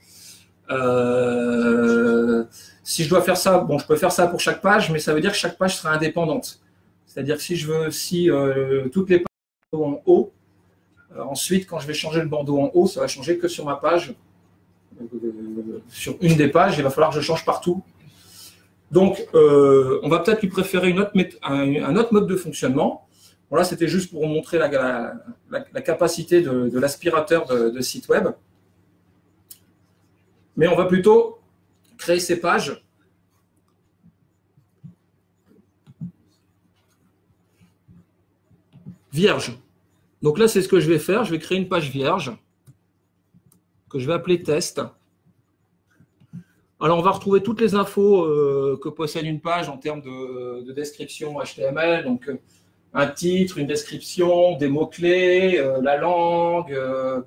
Euh, si je dois faire ça, bon, je peux faire ça pour chaque page, mais ça veut dire que chaque page sera indépendante. C'est-à-dire que si je veux, si euh, toutes les pages sont en haut, euh, ensuite, quand je vais changer le bandeau en haut, ça va changer que sur ma page, euh, sur une des pages, il va falloir que je change partout. Donc, euh, on va peut-être lui préférer une autre, un, un autre mode de fonctionnement. Voilà, c'était juste pour vous montrer la, la, la, la capacité de, de l'aspirateur de, de site web. Mais on va plutôt créer ces pages vierges. Donc là, c'est ce que je vais faire. Je vais créer une page vierge que je vais appeler test. Alors, on va retrouver toutes les infos euh, que possède une page en termes de, de description H T M L. Donc, euh, un titre, une description, des mots-clés, euh, la langue. Euh.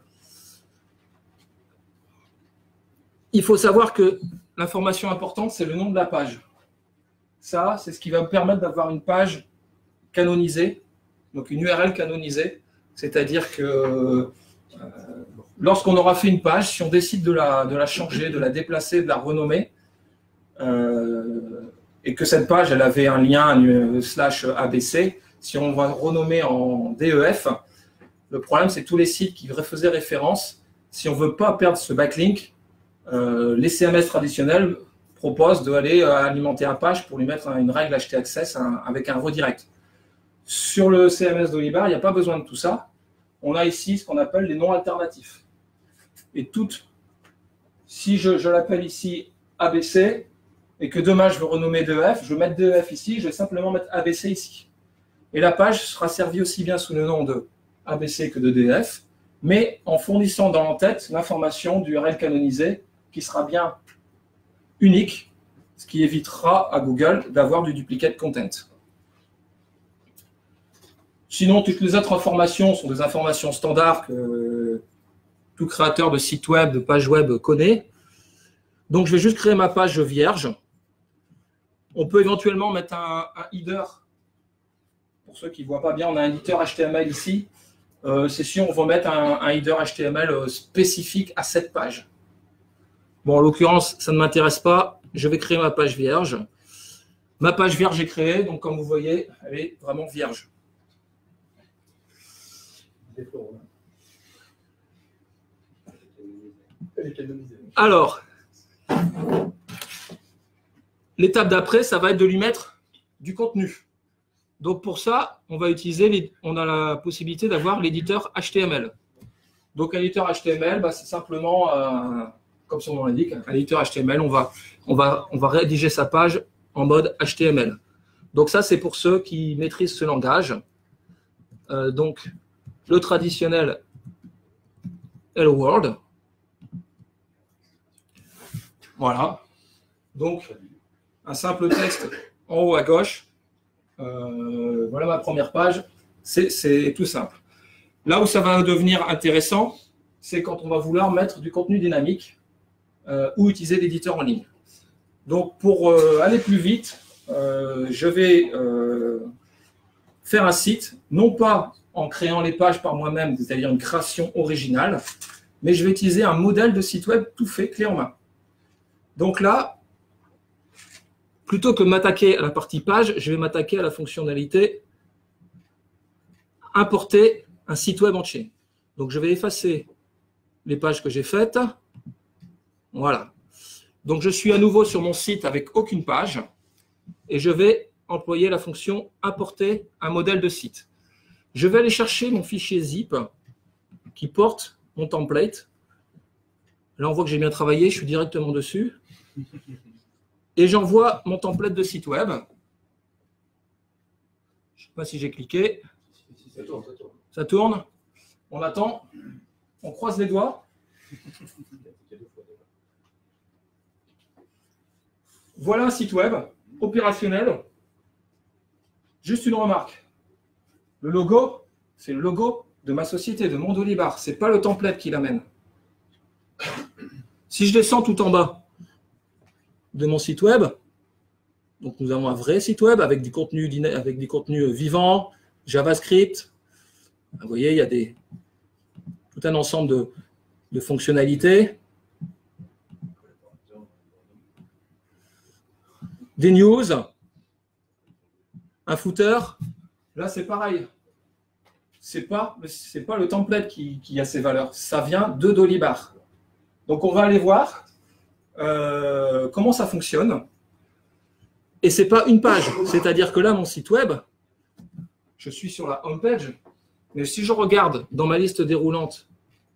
Il faut savoir que l'information importante, c'est le nom de la page. Ça, c'est ce qui va me permettre d'avoir une page canonisée, donc une U R L canonisée. C'est-à-dire que euh, lorsqu'on aura fait une page, si on décide de la, de la changer, de la déplacer, de la renommer, euh, et que cette page, elle avait un lien euh, slash A B C, si on va renommer en D E F, le problème, c'est que tous les sites qui faisaient référence, si on ne veut pas perdre ce backlink, euh, les C M S traditionnels proposent d'aller euh, alimenter la page pour lui mettre une règle H T Access un, avec un redirect. Sur le C M S d'Olibar, il n'y a pas besoin de tout ça. On a ici ce qu'on appelle les noms alternatifs. Et toutes, si je, je l'appelle ici A B C, et que demain je veux renommer D E F, je vais mettre D E F ici, je vais simplement mettre A B C ici. Et la page sera servie aussi bien sous le nom de A B C que de D E F, mais en fournissant dans l'entête l'information du U R L canonisé qui sera bien unique, ce qui évitera à Google d'avoir du duplicate content. Sinon, toutes les autres informations sont des informations standards que tout créateur de site web, de page web connaît. Donc, je vais juste créer ma page vierge. On peut éventuellement mettre un, un header. Pour ceux qui ne voient pas bien, on a un éditeur H T M L ici. Euh, c'est si on veut mettre un, un header H T M L spécifique à cette page. Bon, en l'occurrence, ça ne m'intéresse pas. Je vais créer ma page vierge. Ma page vierge est créée, donc comme vous voyez, elle est vraiment vierge. Alors, l'étape d'après, ça va être de lui mettre du contenu. Donc pour ça, on va utiliser, les, on a la possibilité d'avoir l'éditeur H T M L. Donc l'éditeur H T M L, bah, c'est simplement, euh, comme son nom l'indique, un éditeur H T M L, on va, on, va, on va rédiger sa page en mode H T M L. Donc ça, c'est pour ceux qui maîtrisent ce langage. Euh, donc, le traditionnel Hello World. Voilà. Donc, un simple texte en haut à gauche. Euh, voilà ma première page. C'est tout simple. Là où ça va devenir intéressant, c'est quand on va vouloir mettre du contenu dynamique euh, ou utiliser l'éditeur en ligne. Donc, pour euh, aller plus vite, euh, je vais euh, faire un site, non pas en créant les pages par moi-même, c'est-à-dire une création originale, mais je vais utiliser un modèle de site web tout fait, clé en main. Donc là, plutôt que de m'attaquer à la partie page, je vais m'attaquer à la fonctionnalité importer un site web entier. Donc je vais effacer les pages que j'ai faites. Voilà. Donc je suis à nouveau sur mon site avec aucune page et je vais employer la fonction importer un modèle de site. Je vais aller chercher mon fichier zip qui porte mon template. Là, on voit que j'ai bien travaillé, je suis directement dessus. Et j'envoie mon template de site web. Je ne sais pas si j'ai cliqué. Ça tourne, ça tourne. Ça tourne. On attend. On croise les doigts. Voilà un site web opérationnel. Juste une remarque. Le logo, c'est le logo de ma société, de Mondolibar. Ce n'est pas le template qui l'amène. Si je descends tout en bas de mon site web, donc nous avons un vrai site web avec du contenu, avec du contenu vivant, JavaScript, Vous voyez, il y a des, tout un ensemble de, de fonctionnalités. Des news, un footer. Là, c'est pareil. Ce n'est pas, c'est pas le template qui, qui a ces valeurs. Ça vient de Dolibar. Donc, on va aller voir euh, comment ça fonctionne. Et ce n'est pas une page. C'est-à-dire que là, mon site web, je suis sur la home page. Mais si je regarde dans ma liste déroulante,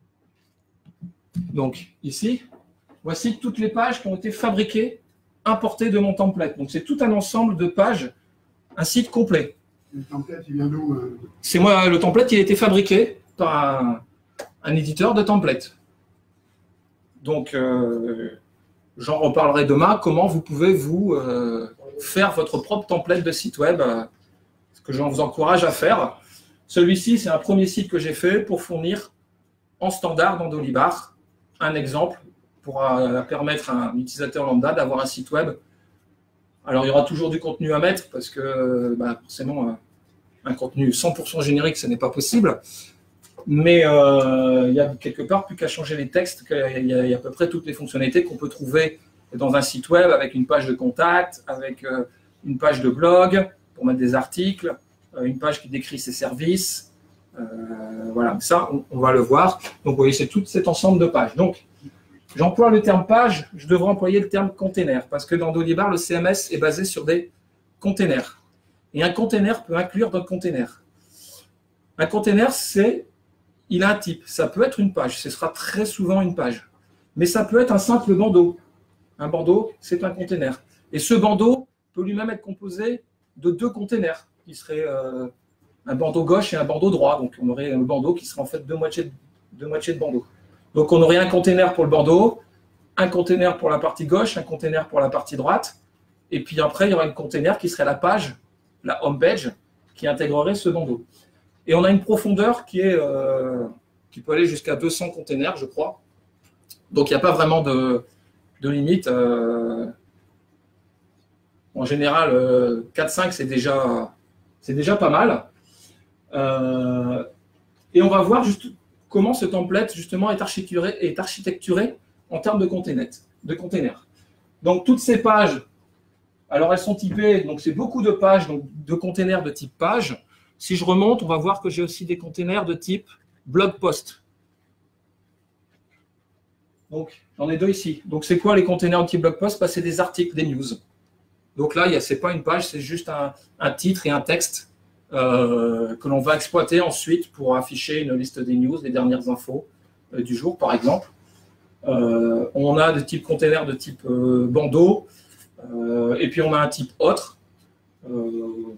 donc ici, voici toutes les pages qui ont été fabriquées, importées de mon template. Donc c'est tout un ensemble de pages, un site complet. Le template, il vient d'où euh... C'est moi, le template, il a été fabriqué par un, un éditeur de template. Donc euh, j'en reparlerai demain, comment vous pouvez vous euh, faire votre propre template de site web, euh, ce que je vous encourage à faire. Celui-ci, c'est un premier site que j'ai fait pour fournir en standard dans Dolibar un exemple pour euh, permettre à un utilisateur lambda d'avoir un site web. Alors, il y aura toujours du contenu à mettre parce que bah, forcément, euh, un contenu cent pour cent générique, ce n'est pas possible. Mais euh, il y a quelque part plus qu'à changer les textes, qu'il y, a, il y a à peu près toutes les fonctionnalités qu'on peut trouver dans un site web avec une page de contact, avec euh, une page de blog pour mettre des articles, une page qui décrit ses services. Euh, voilà, ça, on, on va le voir. Donc, vous voyez, c'est tout cet ensemble de pages. Donc, j'emploie le terme page, je devrais employer le terme container, parce que dans Dolibar, le C M S est basé sur des containers. Et un container peut inclure d'autres containers. Un container, c'est, il a un type. Ça peut être une page, ce sera très souvent une page. Mais ça peut être un simple bandeau. Un bandeau, c'est un container. Et ce bandeau peut lui-même être composé de deux containers, qui seraient euh, un bandeau gauche et un bandeau droit. Donc, on aurait un bandeau qui serait en fait deux moitiés de, deux moitiés de bandeau. Donc, on aurait un container pour le bandeau, un container pour la partie gauche, un container pour la partie droite. Et puis après, il y aura un container qui serait la page, la home page, qui intégrerait ce bandeau. Et on a une profondeur qui, est, euh, qui peut aller jusqu'à deux cents containers, je crois. Donc, il n'y a pas vraiment de, de limite. Euh, en général, euh, quatre cinq, c'est déjà... C'est déjà pas mal. Euh, et on va voir juste comment ce template justement est architecturé, est architecturé en termes de containers, de containers. Donc toutes ces pages, alors elles sont typées, donc c'est beaucoup de pages, donc de containers de type page. Si je remonte, on va voir que j'ai aussi des containers de type blog post. Donc j'en ai deux ici. Donc c'est quoi les containers de type blog post? bah, C'est des articles, des news. Donc là, ce n'est pas une page, c'est juste un, un titre et un texte euh, que l'on va exploiter ensuite pour afficher une liste des news, des dernières infos euh, du jour, par exemple. Euh, on a des types containers de type euh, bandeau, euh, et puis on a un type autre. Il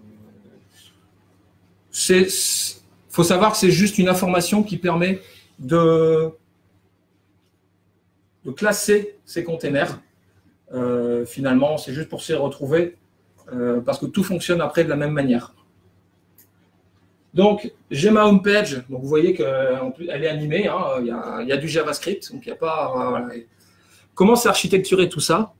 euh, faut savoir que c'est juste une information qui permet de, de classer ces containers. Euh, finalement, c'est juste pour s'y retrouver, euh, parce que tout fonctionne après de la même manière. Donc, j'ai ma home page. Donc, vous voyez qu'elle est animée. Hein, il, y a, il y a du JavaScript. Donc, il n'y a pas. Voilà. Comment c'est architecturé tout ça?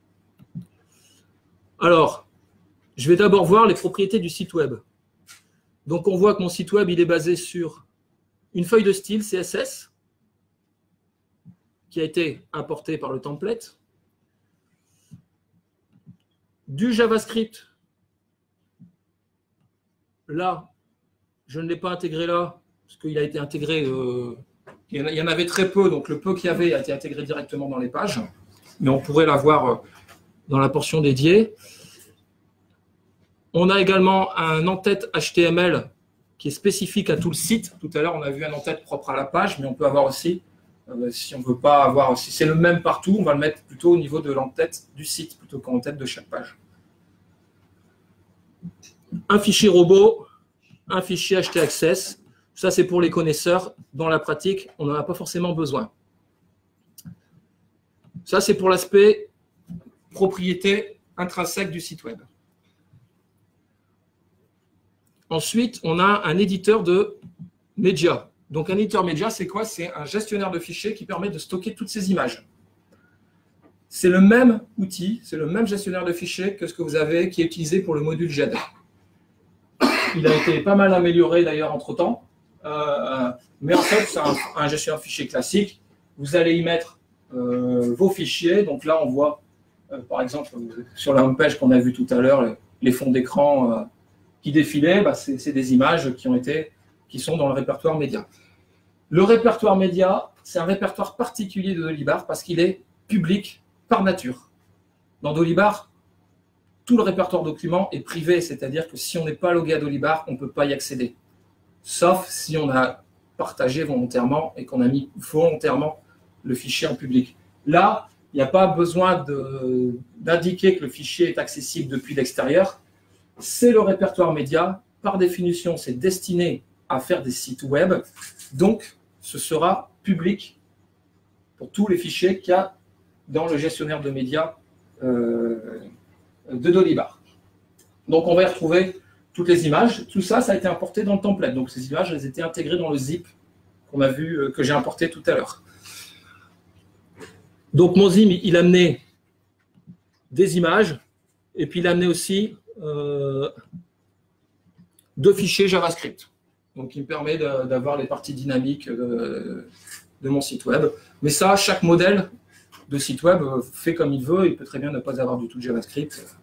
Alors, je vais d'abord voir les propriétés du site web. Donc, on voit que mon site web, il est basé sur une feuille de style C S S qui a été importée par le template. Du JavaScript, là, je ne l'ai pas intégré là, parce qu'il a été intégré, euh, il y en avait très peu, donc le peu qu'il y avait a été intégré directement dans les pages, mais on pourrait l'avoir dans la portion dédiée. On a également un en-tête H T M L qui est spécifique à tout le site. Tout à l'heure, on a vu un en-tête propre à la page, mais on peut avoir aussi, euh, si on ne veut pas avoir, si c'est le même partout, on va le mettre plutôt au niveau de l'en-tête du site, plutôt qu'en tête de chaque page. Un fichier robot, un fichier H T Access. Ça, c'est pour les connaisseurs. Dans la pratique, on n'en a pas forcément besoin. Ça, c'est pour l'aspect propriété intrinsèque du site web. Ensuite, on a un éditeur de médias. Donc, un éditeur média, c'est quoi? C'est un gestionnaire de fichiers qui permet de stocker toutes ces images. C'est le même outil, c'est le même gestionnaire de fichiers que ce que vous avez qui est utilisé pour le module G E D. Il a été pas mal amélioré d'ailleurs entre-temps. Euh, mais en fait, c'est un, un gestionnaire de fichiers classique. Vous allez y mettre euh, vos fichiers. Donc là, on voit, euh, par exemple, sur la homepage qu'on a vu tout à l'heure, les fonds d'écran euh, qui défilaient. Bah, c'est des images qui, ont été, qui sont dans le répertoire média. Le répertoire média, c'est un répertoire particulier de Dolibar parce qu'il est public par nature. Dans Dolibar, tout le répertoire document est privé, c'est-à-dire que si on n'est pas logué à Dolibar, on ne peut pas y accéder. Sauf si on a partagé volontairement et qu'on a mis volontairement le fichier en public. Là, il n'y a pas besoin d'indiquer que le fichier est accessible depuis l'extérieur. C'est le répertoire média. Par définition, c'est destiné à faire des sites web. Donc, ce sera public pour tous les fichiers qu'il y a dans le gestionnaire de médias euh, de Dolibar. Donc, on va y retrouver toutes les images. Tout ça, ça a été importé dans le template. Donc, ces images, elles étaient intégrées dans le zip qu'on a vu, euh, que j'ai importé tout à l'heure. Donc, mon zip, il amenait des images et puis il amenait aussi euh, deux fichiers JavaScript. Donc, il me permet d'avoir les parties dynamiques de, de mon site web. Mais ça, chaque modèle de site web fait comme il veut. Il peut très bien ne pas avoir du tout de JavaScript.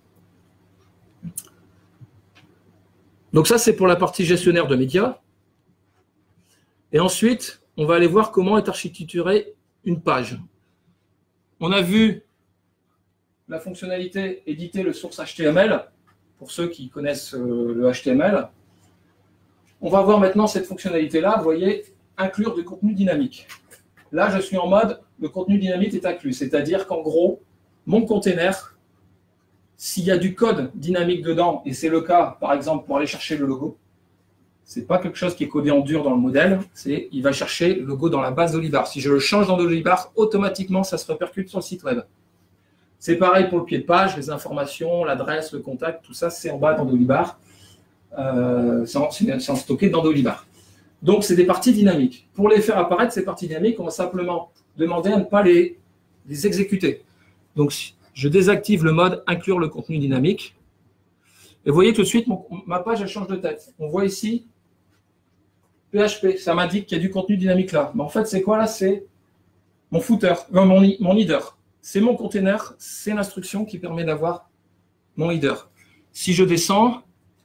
Donc ça, c'est pour la partie gestionnaire de médias. Et ensuite, on va aller voir comment est architecturée une page. On a vu la fonctionnalité éditer le source H T M L, pour ceux qui connaissent le H T M L. On va voir maintenant cette fonctionnalité-là, vous voyez, inclure du contenu dynamique. Là, je suis en mode, le contenu dynamique est inclus, c'est-à-dire qu'en gros, mon container, s'il y a du code dynamique dedans, et c'est le cas, par exemple, pour aller chercher le logo, ce n'est pas quelque chose qui est codé en dur dans le modèle, c'est il va chercher le logo dans la base Dolibar. Si je le change dans Dolibar, automatiquement, ça se répercute sur le site web. C'est pareil pour le pied de page, les informations, l'adresse, le contact, tout ça, c'est en bas dans Dolibar. Euh, c'est en, en stocké dans Dolibar. Donc, c'est des parties dynamiques. Pour les faire apparaître, ces parties dynamiques, on va simplement demander à ne pas les, les exécuter. Donc, je désactive le mode « Inclure le contenu dynamique ». Et vous voyez tout de suite, mon, ma page, elle change de tête. On voit ici P H P. Ça m'indique qu'il y a du contenu dynamique là. Mais en fait, c'est quoi là? C'est mon footer, non, mon, mon header. C'est mon container, c'est l'instruction qui permet d'avoir mon header. Si je descends,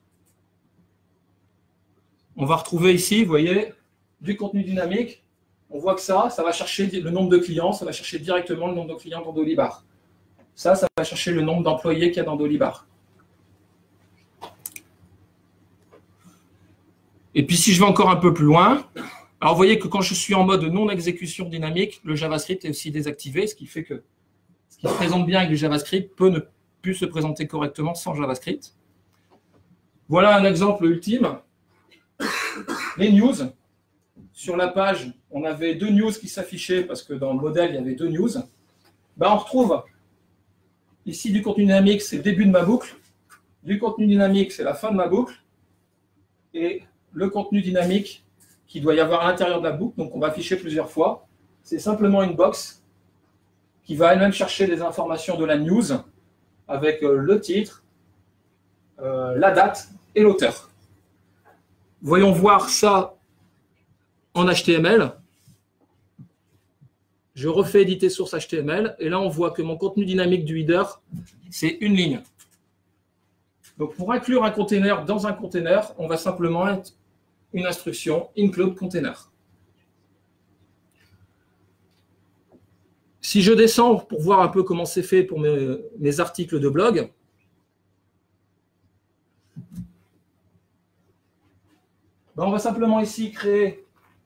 on va retrouver ici, vous voyez, du contenu dynamique. On voit que ça, ça va chercher le nombre de clients, ça va chercher directement le nombre de clients dans Dolibar. Ça, ça va chercher le nombre d'employés qu'il y a dans Dolibar. Et puis, si je vais encore un peu plus loin, alors vous voyez que quand je suis en mode non-exécution dynamique, le JavaScript est aussi désactivé, ce qui fait que ce qui se présente bien avec le JavaScript peut ne plus se présenter correctement sans JavaScript. Voilà un exemple ultime. Les news. Sur la page, on avait deux news qui s'affichaient parce que dans le modèle, il y avait deux news. Ben, on retrouve ici du contenu dynamique, c'est le début de ma boucle. Du contenu dynamique, c'est la fin de ma boucle. Et le contenu dynamique qui doit y avoir à l'intérieur de la boucle, donc on va afficher plusieurs fois, c'est simplement une box qui va elle-même chercher les informations de la news avec le titre, euh, la date et l'auteur. Voyons voir ça en H T M L. Je refais éditer source H T M L et là on voit que mon contenu dynamique du header, c'est une ligne. Donc pour inclure un container dans un container, on va simplement mettre une instruction include container. Si je descends pour voir un peu comment c'est fait pour mes, mes articles de blog, ben on va simplement ici créer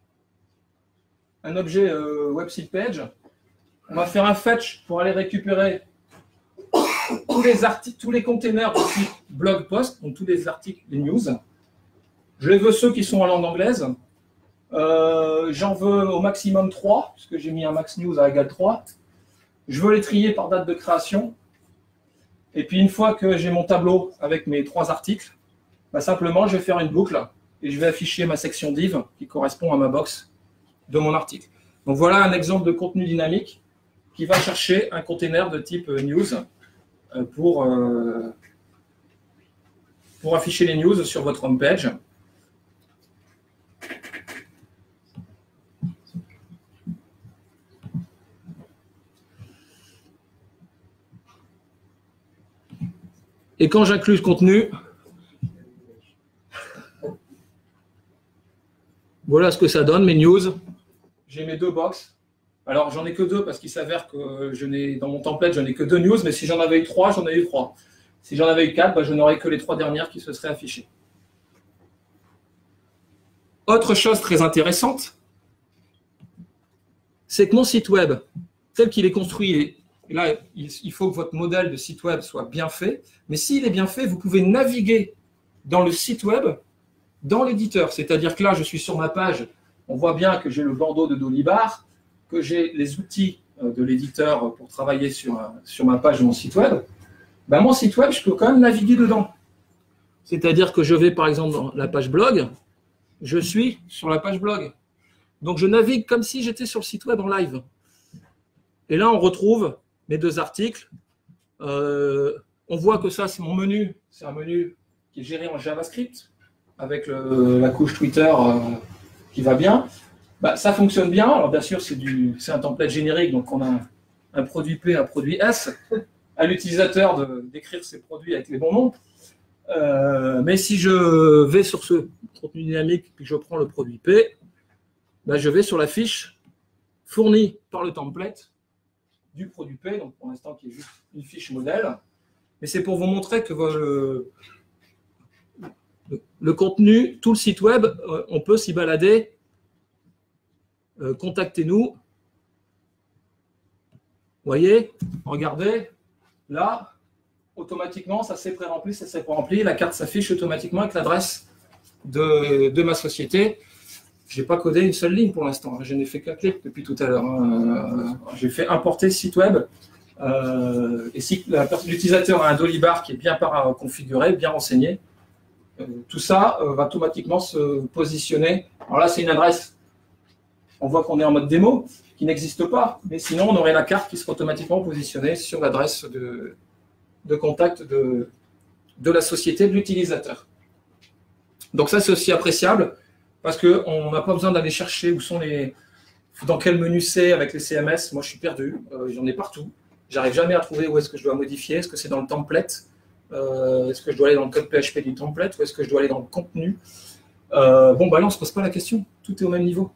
un objet euh, website page. On va faire un fetch pour aller récupérer tous les articles, tous les containers de type blog post, donc tous les articles, les news. Je les veux ceux qui sont en langue anglaise. Euh, J'en veux au maximum trois, puisque j'ai mis un max news à égal trois. Je veux les trier par date de création. Et puis une fois que j'ai mon tableau avec mes trois articles, bah simplement je vais faire une boucle et je vais afficher ma section div qui correspond à ma box de mon article. Donc voilà un exemple de contenu dynamique qui va chercher un container de type news pour, euh, pour afficher les news sur votre home page. Et quand j'inclus le contenu, voilà ce que ça donne, mes news. J'ai mes deux box. Alors, j'en ai que deux parce qu'il s'avère que je n'ai, dans mon template, je n'ai que deux news, mais si j'en avais eu trois, j'en ai eu trois. Si j'en avais eu quatre, bah, je n'aurais que les trois dernières qui se seraient affichées. Autre chose très intéressante, c'est que mon site web, tel qu'il est construit, et là, il faut que votre modèle de site web soit bien fait, mais s'il est bien fait, vous pouvez naviguer dans le site web, dans l'éditeur. C'est-à-dire que là, je suis sur ma page, on voit bien que j'ai le bandeau de Dolibar, que j'ai les outils de l'éditeur pour travailler sur, sur ma page de mon site web. Ben, mon site web, je peux quand même naviguer dedans. C'est-à-dire que je vais, par exemple, dans la page blog, je suis sur la page blog. Donc, je navigue comme si j'étais sur le site web en live. Et là, on retrouve mes deux articles. Euh, on voit que ça, c'est mon menu. C'est un menu qui est géré en JavaScript, avec le, la couche Twitter euh, qui va bien. Bah, ça fonctionne bien. Alors, bien sûr, c'est un template générique, donc on a un, un produit P, un produit S. À l'utilisateur d'écrire ses produits avec les bons noms. Euh, mais si je vais sur ce contenu dynamique et que je prends le produit P, ben je vais sur la fiche fournie par le template du produit P, donc pour l'instant qui est juste une fiche modèle. Mais c'est pour vous montrer que le, le, le contenu, tout le site web, on peut s'y balader. Euh, contactez-nous. Vous voyez, regardez, là, automatiquement, ça s'est pré-rempli, ça s'est pré-rempli, la carte s'affiche automatiquement avec l'adresse de, de ma société. Je n'ai pas codé une seule ligne pour l'instant, je n'ai fait qu'un clic depuis tout à l'heure. Hein. J'ai fait importer le site web, euh, et si l'utilisateur a un Dolibar qui est bien configuré, bien renseigné, euh, tout ça euh, va automatiquement se positionner. Alors là, c'est une adresse, on voit qu'on est en mode démo, qui n'existe pas, mais sinon, on aurait la carte qui serait automatiquement positionnée sur l'adresse de... de contact de, de la société de l'utilisateur. Donc ça, c'est aussi appréciable parce qu'on n'a pas besoin d'aller chercher où sont les, dans quel menu c'est avec les C M S. Moi, je suis perdu, euh, j'en ai partout. J'arrive jamais à trouver où est-ce que je dois modifier. Est-ce que c'est dans le template euh, Est-ce que je dois aller dans le code P H P du template ou est-ce que je dois aller dans le contenu euh, Bon, bah là, on ne se pose pas la question. Tout est au même niveau.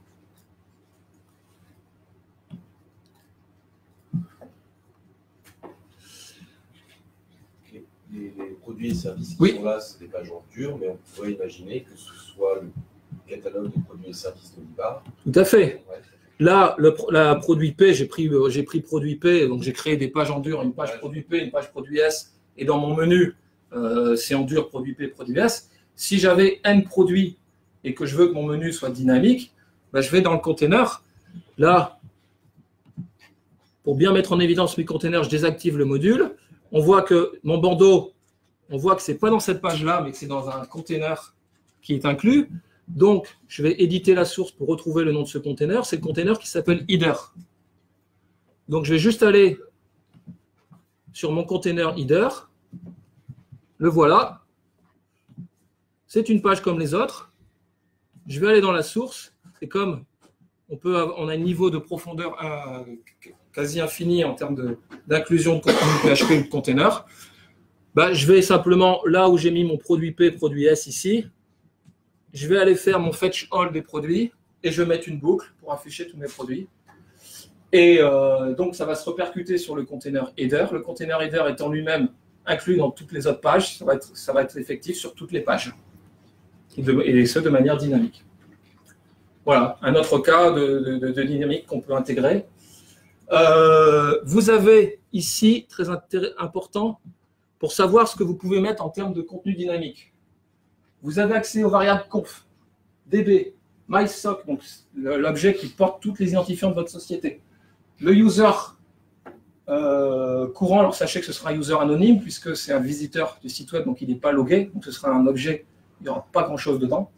Les, les produits et services qui oui. sont là, c'est des pages en dur, mais on pourrait imaginer que ce soit le catalogue des produits et services de Dolibar. Tout à fait. Ouais. Là, le la produit P, j'ai pris, j'ai pris produit P, donc j'ai créé des pages en dur, une page ouais. produit P, une page produit S, et dans mon menu, euh, c'est en dur produit P, produit S. Si j'avais N produits et que je veux que mon menu soit dynamique, ben je vais dans le container. Là, pour bien mettre en évidence mes containers, je désactive le module. On voit que mon bandeau, on voit que ce n'est pas dans cette page-là, mais que c'est dans un container qui est inclus. Donc, je vais éditer la source pour retrouver le nom de ce container. C'est le container qui s'appelle header. Donc, je vais juste aller sur mon container header. Le voilà. C'est une page comme les autres. Je vais aller dans la source. Et comme on, peut avoir, on a un niveau de profondeur euh, quasi infini en termes d'inclusion de, de contenu P H P ou de container, bah, je vais simplement, là où j'ai mis mon produit P, produit S ici, je vais aller faire mon fetch all des produits et je vais mettre une boucle pour afficher tous mes produits. Et euh, donc, ça va se répercuter sur le container header. Le container header étant lui-même inclus dans toutes les autres pages, ça va être, ça va être effectif sur toutes les pages. Et, de, et ce, de manière dynamique. Voilà, un autre cas de, de, de dynamique qu'on peut intégrer. Euh, vous avez ici, très important, pour savoir ce que vous pouvez mettre en termes de contenu dynamique. Vous avez accès aux variables conf, D B, mysoc, donc l'objet qui porte toutes les identifiants de votre société. Le user euh, courant, alors sachez que ce sera un user anonyme puisque c'est un visiteur du site web, donc il n'est pas logué, donc ce sera un objet, il n'y aura pas grand-chose dedans.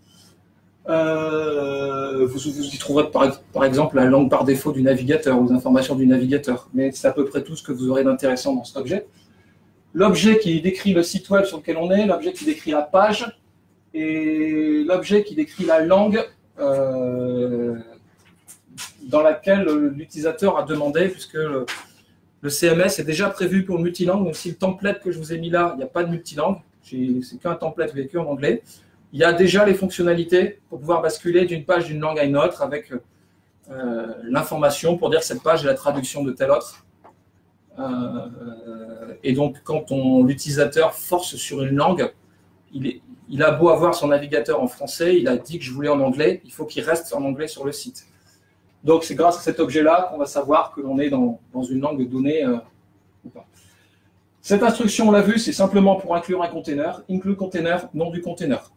Euh, vous, vous y trouverez par, par exemple la langue par défaut du navigateur ou les informations du navigateur, mais c'est à peu près tout ce que vous aurez d'intéressant dans cet objet. L'objet qui décrit le site web sur lequel on est, l'objet qui décrit la page et l'objet qui décrit la langue euh, dans laquelle l'utilisateur a demandé, puisque le, Le C M S est déjà prévu pour le multilangue, même si le template que je vous ai mis là, il n'y a pas de multilangue. C'est qu'un template vécu en anglais. Il y a déjà les fonctionnalités pour pouvoir basculer d'une page d'une langue à une autre avec euh, l'information pour dire que cette page est la traduction de telle autre. Euh, et donc, quand l'utilisateur force sur une langue, il, est, il a beau avoir son navigateur en français, il a dit que je voulais en anglais, il faut qu'il reste en anglais sur le site. Donc, c'est grâce à cet objet-là qu'on va savoir que l'on est dans, dans une langue donnée euh, ou pas. Cette instruction, on l'a vu, c'est simplement pour inclure un container. Include container, nom du container.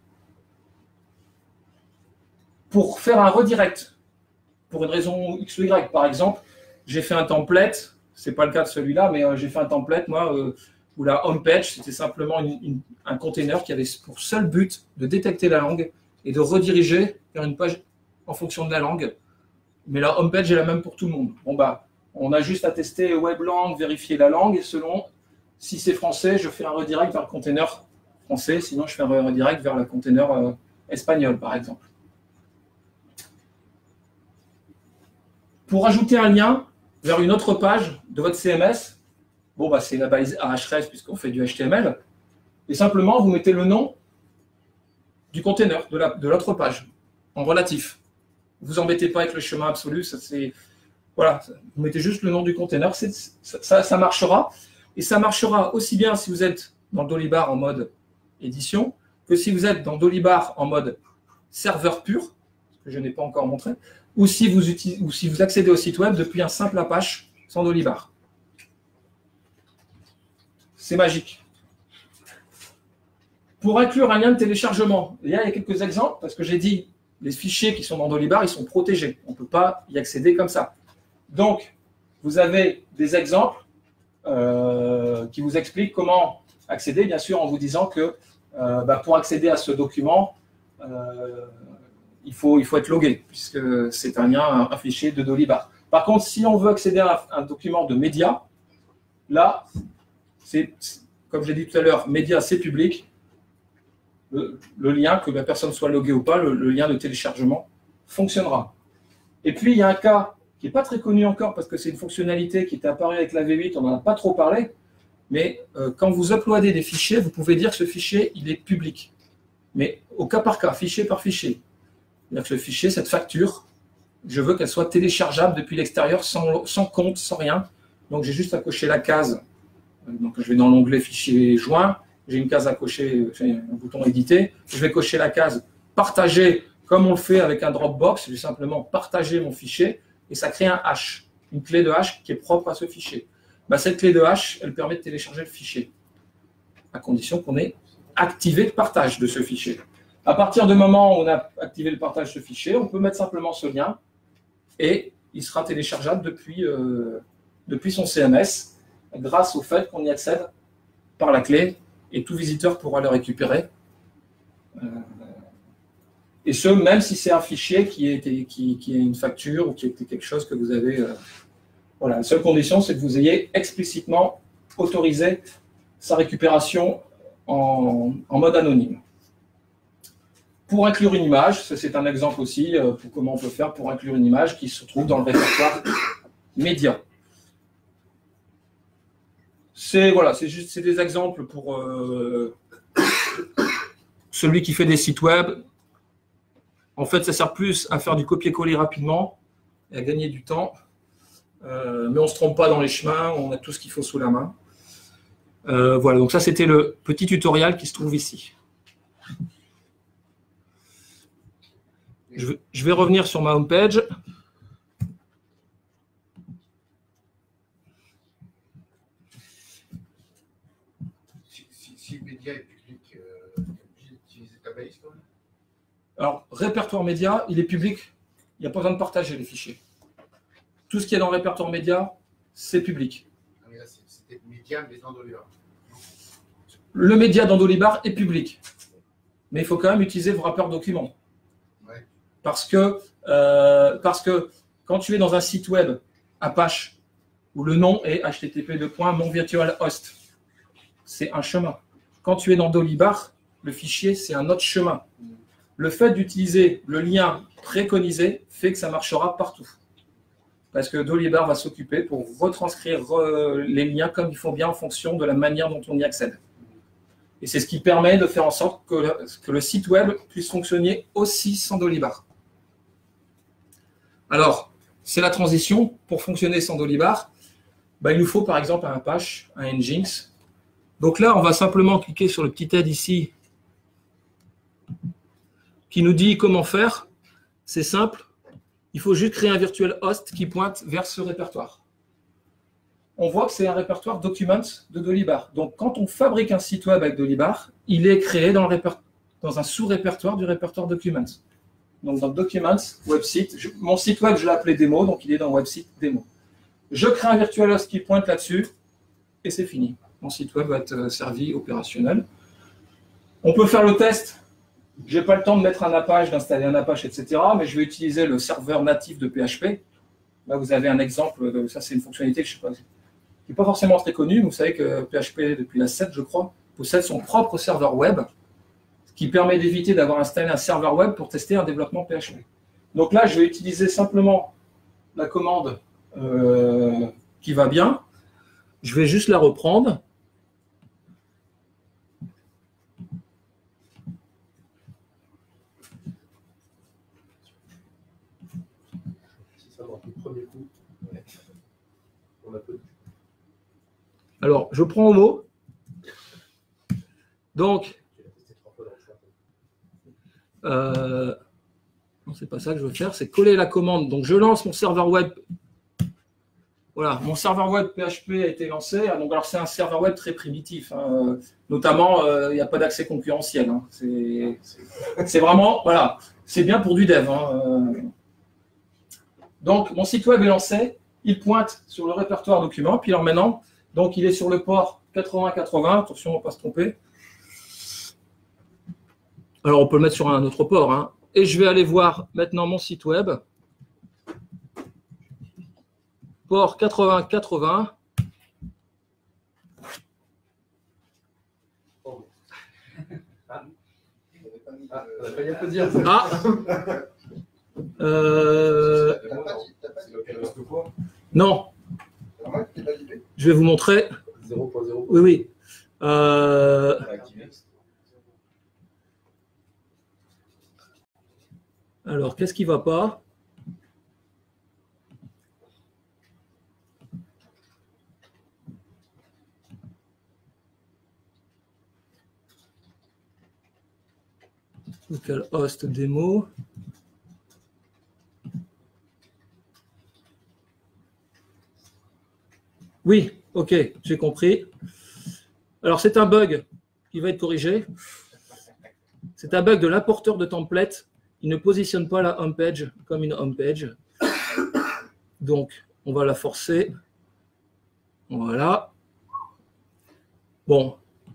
Pour faire un redirect, pour une raison X ou Y, par exemple, j'ai fait un template, ce n'est pas le cas de celui-là, mais euh, j'ai fait un template, moi, euh, où la home page, c'était simplement une, une, un container qui avait pour seul but de détecter la langue et de rediriger vers une page en fonction de la langue. Mais la home page est la même pour tout le monde. Bon, bah, on a juste à tester weblang, vérifier la langue, et selon, si c'est français, je fais un redirect vers le container français, sinon je fais un redirect vers le container euh, espagnol, par exemple. Pour ajouter un lien vers une autre page de votre C M S, bon, bah, c'est la balise href puisqu'on fait du H T M L, et simplement, vous mettez le nom du container, de l'autre page, en relatif. Vous embêtez pas avec le chemin absolu, ça c'est... Voilà, vous mettez juste le nom du container, ça, ça, ça marchera. Et ça marchera aussi bien si vous êtes dans Dolibar en mode édition, que si vous êtes dans Dolibar en mode serveur pur, que je n'ai pas encore montré, ou si, vous utilisez, ou si vous accédez au site web depuis un simple Apache sans Dolibar. C'est magique. Pour inclure un lien de téléchargement, il y a quelques exemples, parce que j'ai dit, les fichiers qui sont dans Dolibar, ils sont protégés. On ne peut pas y accéder comme ça. Donc, vous avez des exemples euh, qui vous expliquent comment accéder, bien sûr, en vous disant que euh, bah, pour accéder à ce document, euh, il faut, il faut être logué, puisque c'est un lien, un, un fichier de Dolibar. Par contre, si on veut accéder à un, un document de média, là, c'est, comme j'ai dit tout à l'heure, média, c'est public. Le, le lien, que la personne soit loguée ou pas, le, le lien de téléchargement fonctionnera. Et puis, il y a un cas qui n'est pas très connu encore, parce que c'est une fonctionnalité qui était apparue avec la V huit, on n'en a pas trop parlé, mais euh, quand vous uploadez des fichiers, vous pouvez dire que ce fichier, il est public. Mais au cas par cas, fichier par fichier. C'est-à-dire que ce fichier, cette facture, je veux qu'elle soit téléchargeable depuis l'extérieur, sans, sans compte, sans rien. Donc, j'ai juste à cocher la case. Donc, je vais dans l'onglet fichier joint, j'ai une case à cocher, un bouton éditer. Je vais cocher la case partager, comme on le fait avec un Dropbox. Je vais simplement partager mon fichier et ça crée un hash, une clé de hash qui est propre à ce fichier. Ben, cette clé de hash, elle permet de télécharger le fichier, à condition qu'on ait activé le partage de ce fichier. À partir du moment où on a activé le partage de ce fichier, on peut mettre simplement ce lien et il sera téléchargeable depuis, euh, depuis son C M S grâce au fait qu'on y accède par la clé et tout visiteur pourra le récupérer. Euh, et ce, même si c'est un fichier qui est, qui, qui est une facture ou qui est quelque chose que vous avez... Euh, voilà, la seule condition, c'est que vous ayez explicitement autorisé sa récupération en, en mode anonyme. Pour inclure une image, c'est un exemple aussi euh, pour comment on peut faire pour inclure une image qui se trouve dans le répertoire média. C'est voilà, c'est juste c'est des exemples pour euh, celui qui fait des sites web. En fait, ça sert plus à faire du copier-coller rapidement et à gagner du temps. Euh, mais on ne se trompe pas dans les chemins, on a tout ce qu'il faut sous la main. Euh, voilà, donc ça c'était le petit tutoriel qui se trouve ici. Je vais, je vais revenir sur ma home page. Si, si, si le média est public, euh, j'ai utilisé ta balise quand même. Alors, répertoire média, il est public. Il n'y a pas besoin de partager les fichiers. Tout ce qui est dans le répertoire média, c'est public. Ah, mais là, c'était média, mais dans Dolibar. Le média dans Dolibar est public. Mais il faut quand même utiliser vos wrappers documents. Ouais. Parce que, euh, parce que quand tu es dans un site web Apache, où le nom est H T T P deux points mon virtual host, c'est un chemin. Quand tu es dans Dolibar, le fichier, c'est un autre chemin. Le fait d'utiliser le lien préconisé fait que ça marchera partout. parce que Dolibar va s'occuper pour retranscrire euh, les liens comme il faut bien en fonction de la manière dont on y accède. Et c'est ce qui permet de faire en sorte que le, que le site web puisse fonctionner aussi sans Dolibar. Alors, c'est la transition. Pour fonctionner sans Dolibar, bah, il nous faut par exemple un Apache, un Nginx. Donc là, on va simplement cliquer sur le petit aide ici qui nous dit comment faire. C'est simple. Il faut juste créer un virtual host qui pointe vers ce répertoire. On voit que c'est un répertoire Documents de Dolibar. Donc, quand on fabrique un site web avec Dolibar, il est créé dans, le dans un sous-répertoire du répertoire Documents. Donc, dans Documents, Website, je, mon site web, je l'ai appelé démo, donc il est dans Website démo. Je crée un virtual host qui pointe là-dessus, et c'est fini. Mon site web va être servi opérationnel. On peut faire le test. Je n'ai pas le temps de mettre un Apache, d'installer un Apache, et cetera. Mais je vais utiliser le serveur natif de P H P. Là, vous avez un exemple. De, ça, c'est une fonctionnalité que je sais pas, qui n'est pas forcément très connue. Vous savez que P H P, depuis la sept, je crois, possède son propre serveur web, ce qui permet d'éviter d'avoir installé un serveur web pour tester un développement P H P. Donc là, je vais utiliser simplement la commande euh, qui va bien. Je vais juste la reprendre. Alors, je prends au mot. Donc, euh, non, c'est pas ça que je veux faire, c'est coller la commande. Donc, je lance mon serveur web. Voilà, mon serveur web P H P a été lancé. Donc, alors, c'est un serveur web très primitif. Hein. Notamment, euh, il n'y a pas d'accès concurrentiel. Hein. C'est vraiment, voilà, c'est bien pour du dev. Hein. Donc, mon site web est lancé. Il pointe sur le répertoire document. Puis alors maintenant, donc il est sur le port quatre-vingts quatre-vingts. Attention, on ne va pas se tromper. Alors, on peut le mettre sur un autre port. Hein. Et je vais aller voir maintenant mon site web. Port quatre-vingts quatre-vingts. Ah, on n'a pas bien dire. Ah euh... Non. Je vais vous montrer. zéro point zéro. Oui, oui. Euh... Alors, qu'est-ce qui ne va pas? Localhost démo. Oui, ok, j'ai compris. Alors, c'est un bug qui va être corrigé. C'est un bug de l'importeur de template. Il ne positionne pas la homepage comme une homepage. Donc, on va la forcer. Voilà. Bon.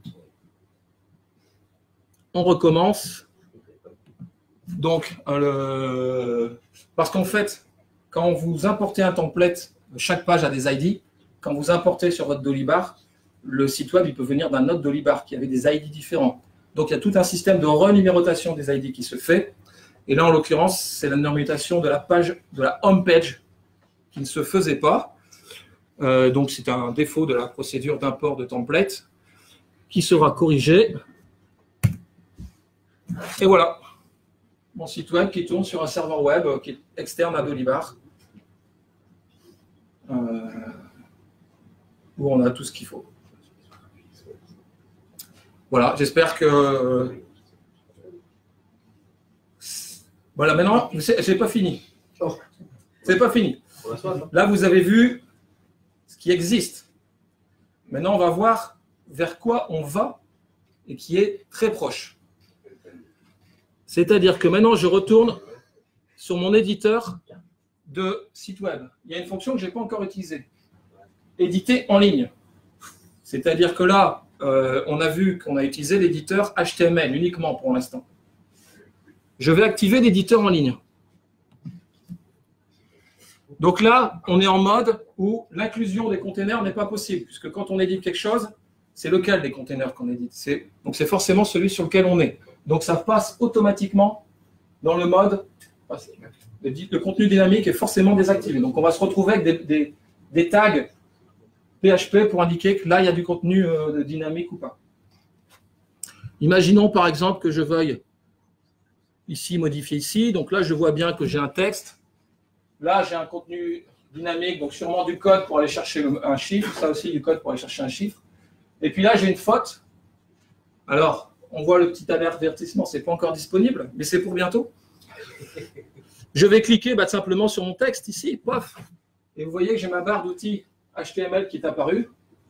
On recommence. Donc, le... parce qu'en fait, quand vous importez un template, chaque page a des I D. Quand vous importez sur votre Dolibar, le site web il peut venir d'un autre Dolibar qui avait des I D différents. Donc, il y a tout un système de renumérotation des I D qui se fait. Et là, en l'occurrence, c'est la numérotation de la page, de la home page qui ne se faisait pas. Euh, donc, c'est un défaut de la procédure d'import de template qui sera corrigé. Et voilà, mon site web qui tourne sur un serveur web qui est externe à Dolibar, euh, où on a tout ce qu'il faut. Voilà, j'espère que... Voilà, maintenant, je n'ai pas fini. C'est pas fini. Là, vous avez vu ce qui existe. Maintenant, on va voir vers quoi on va et qui est très proche. C'est-à-dire que maintenant, je retourne sur mon éditeur de site web. Il y a une fonction que je n'ai pas encore utilisée. Éditer en ligne. C'est-à-dire que là, euh, on a vu qu'on a utilisé l'éditeur H T M L uniquement pour l'instant. Je vais activer l'éditeur en ligne. Donc là, on est en mode où l'inclusion des containers n'est pas possible, puisque quand on édite quelque chose, c'est lequel des containers qu'on édite. Donc c'est forcément celui sur lequel on est. Donc ça passe automatiquement dans le mode Le, le contenu dynamique est forcément désactivé. Donc, on va se retrouver avec des, des, des tags P H P pour indiquer que là, il y a du contenu euh, dynamique ou pas. Imaginons, par exemple, que je veuille ici modifier ici. Donc là, je vois bien que j'ai un texte. Là, j'ai un contenu dynamique, donc sûrement du code pour aller chercher un chiffre. Ça aussi, du code pour aller chercher un chiffre. Et puis là, j'ai une faute. Alors, on voit le petit avertissement, ce n'est pas encore disponible, mais c'est pour bientôt. Je vais cliquer bah, simplement sur mon texte ici, pof. Et vous voyez que j'ai ma barre d'outils H T M L qui est apparue.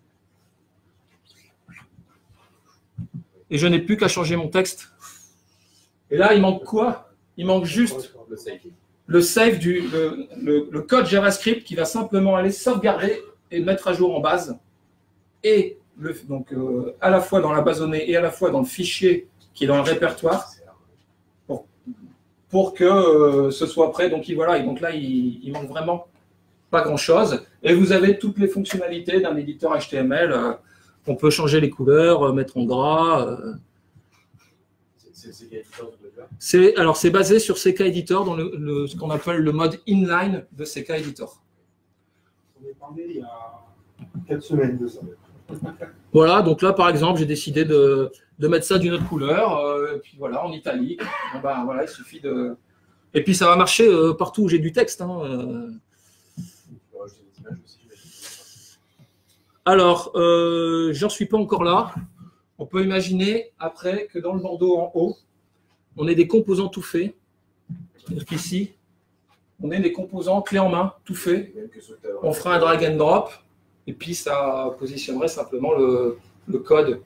Et je n'ai plus qu'à changer mon texte. Et là, il manque quoi? Il manque juste Le save. le save du le, le, le code JavaScript qui va simplement aller sauvegarder et mettre à jour en base. Et le, donc euh, à la fois dans la base de données et à la fois dans le fichier qui est dans le répertoire pour, pour que euh, ce soit prêt. Donc voilà, et donc là, il, il manque vraiment pas grand-chose. Et vous avez toutes les fonctionnalités d'un éditeur H T M L. Euh, on peut changer les couleurs, euh, mettre en gras. Euh, C'est, alors, c'est basé sur C K Editor, dans le, le, ce qu'on appelle le mode inline de C K Editor. On a parlé il y a quatre semaines de ça. Voilà, donc là, par exemple, j'ai décidé de, de mettre ça d'une autre couleur, euh, et puis voilà, en italique. Bon, ben, voilà, il suffit de... Et puis, ça va marcher euh, partout où j'ai du texte. Hein, euh. Alors, euh, j'en suis pas encore là. On peut imaginer, après, que dans le bandeau en haut, on ait des composants tout faits. C'est-à-dire qu'ici, on ait des composants clés en main, tout faits. On fera un drag and drop, et puis ça positionnerait simplement le, le code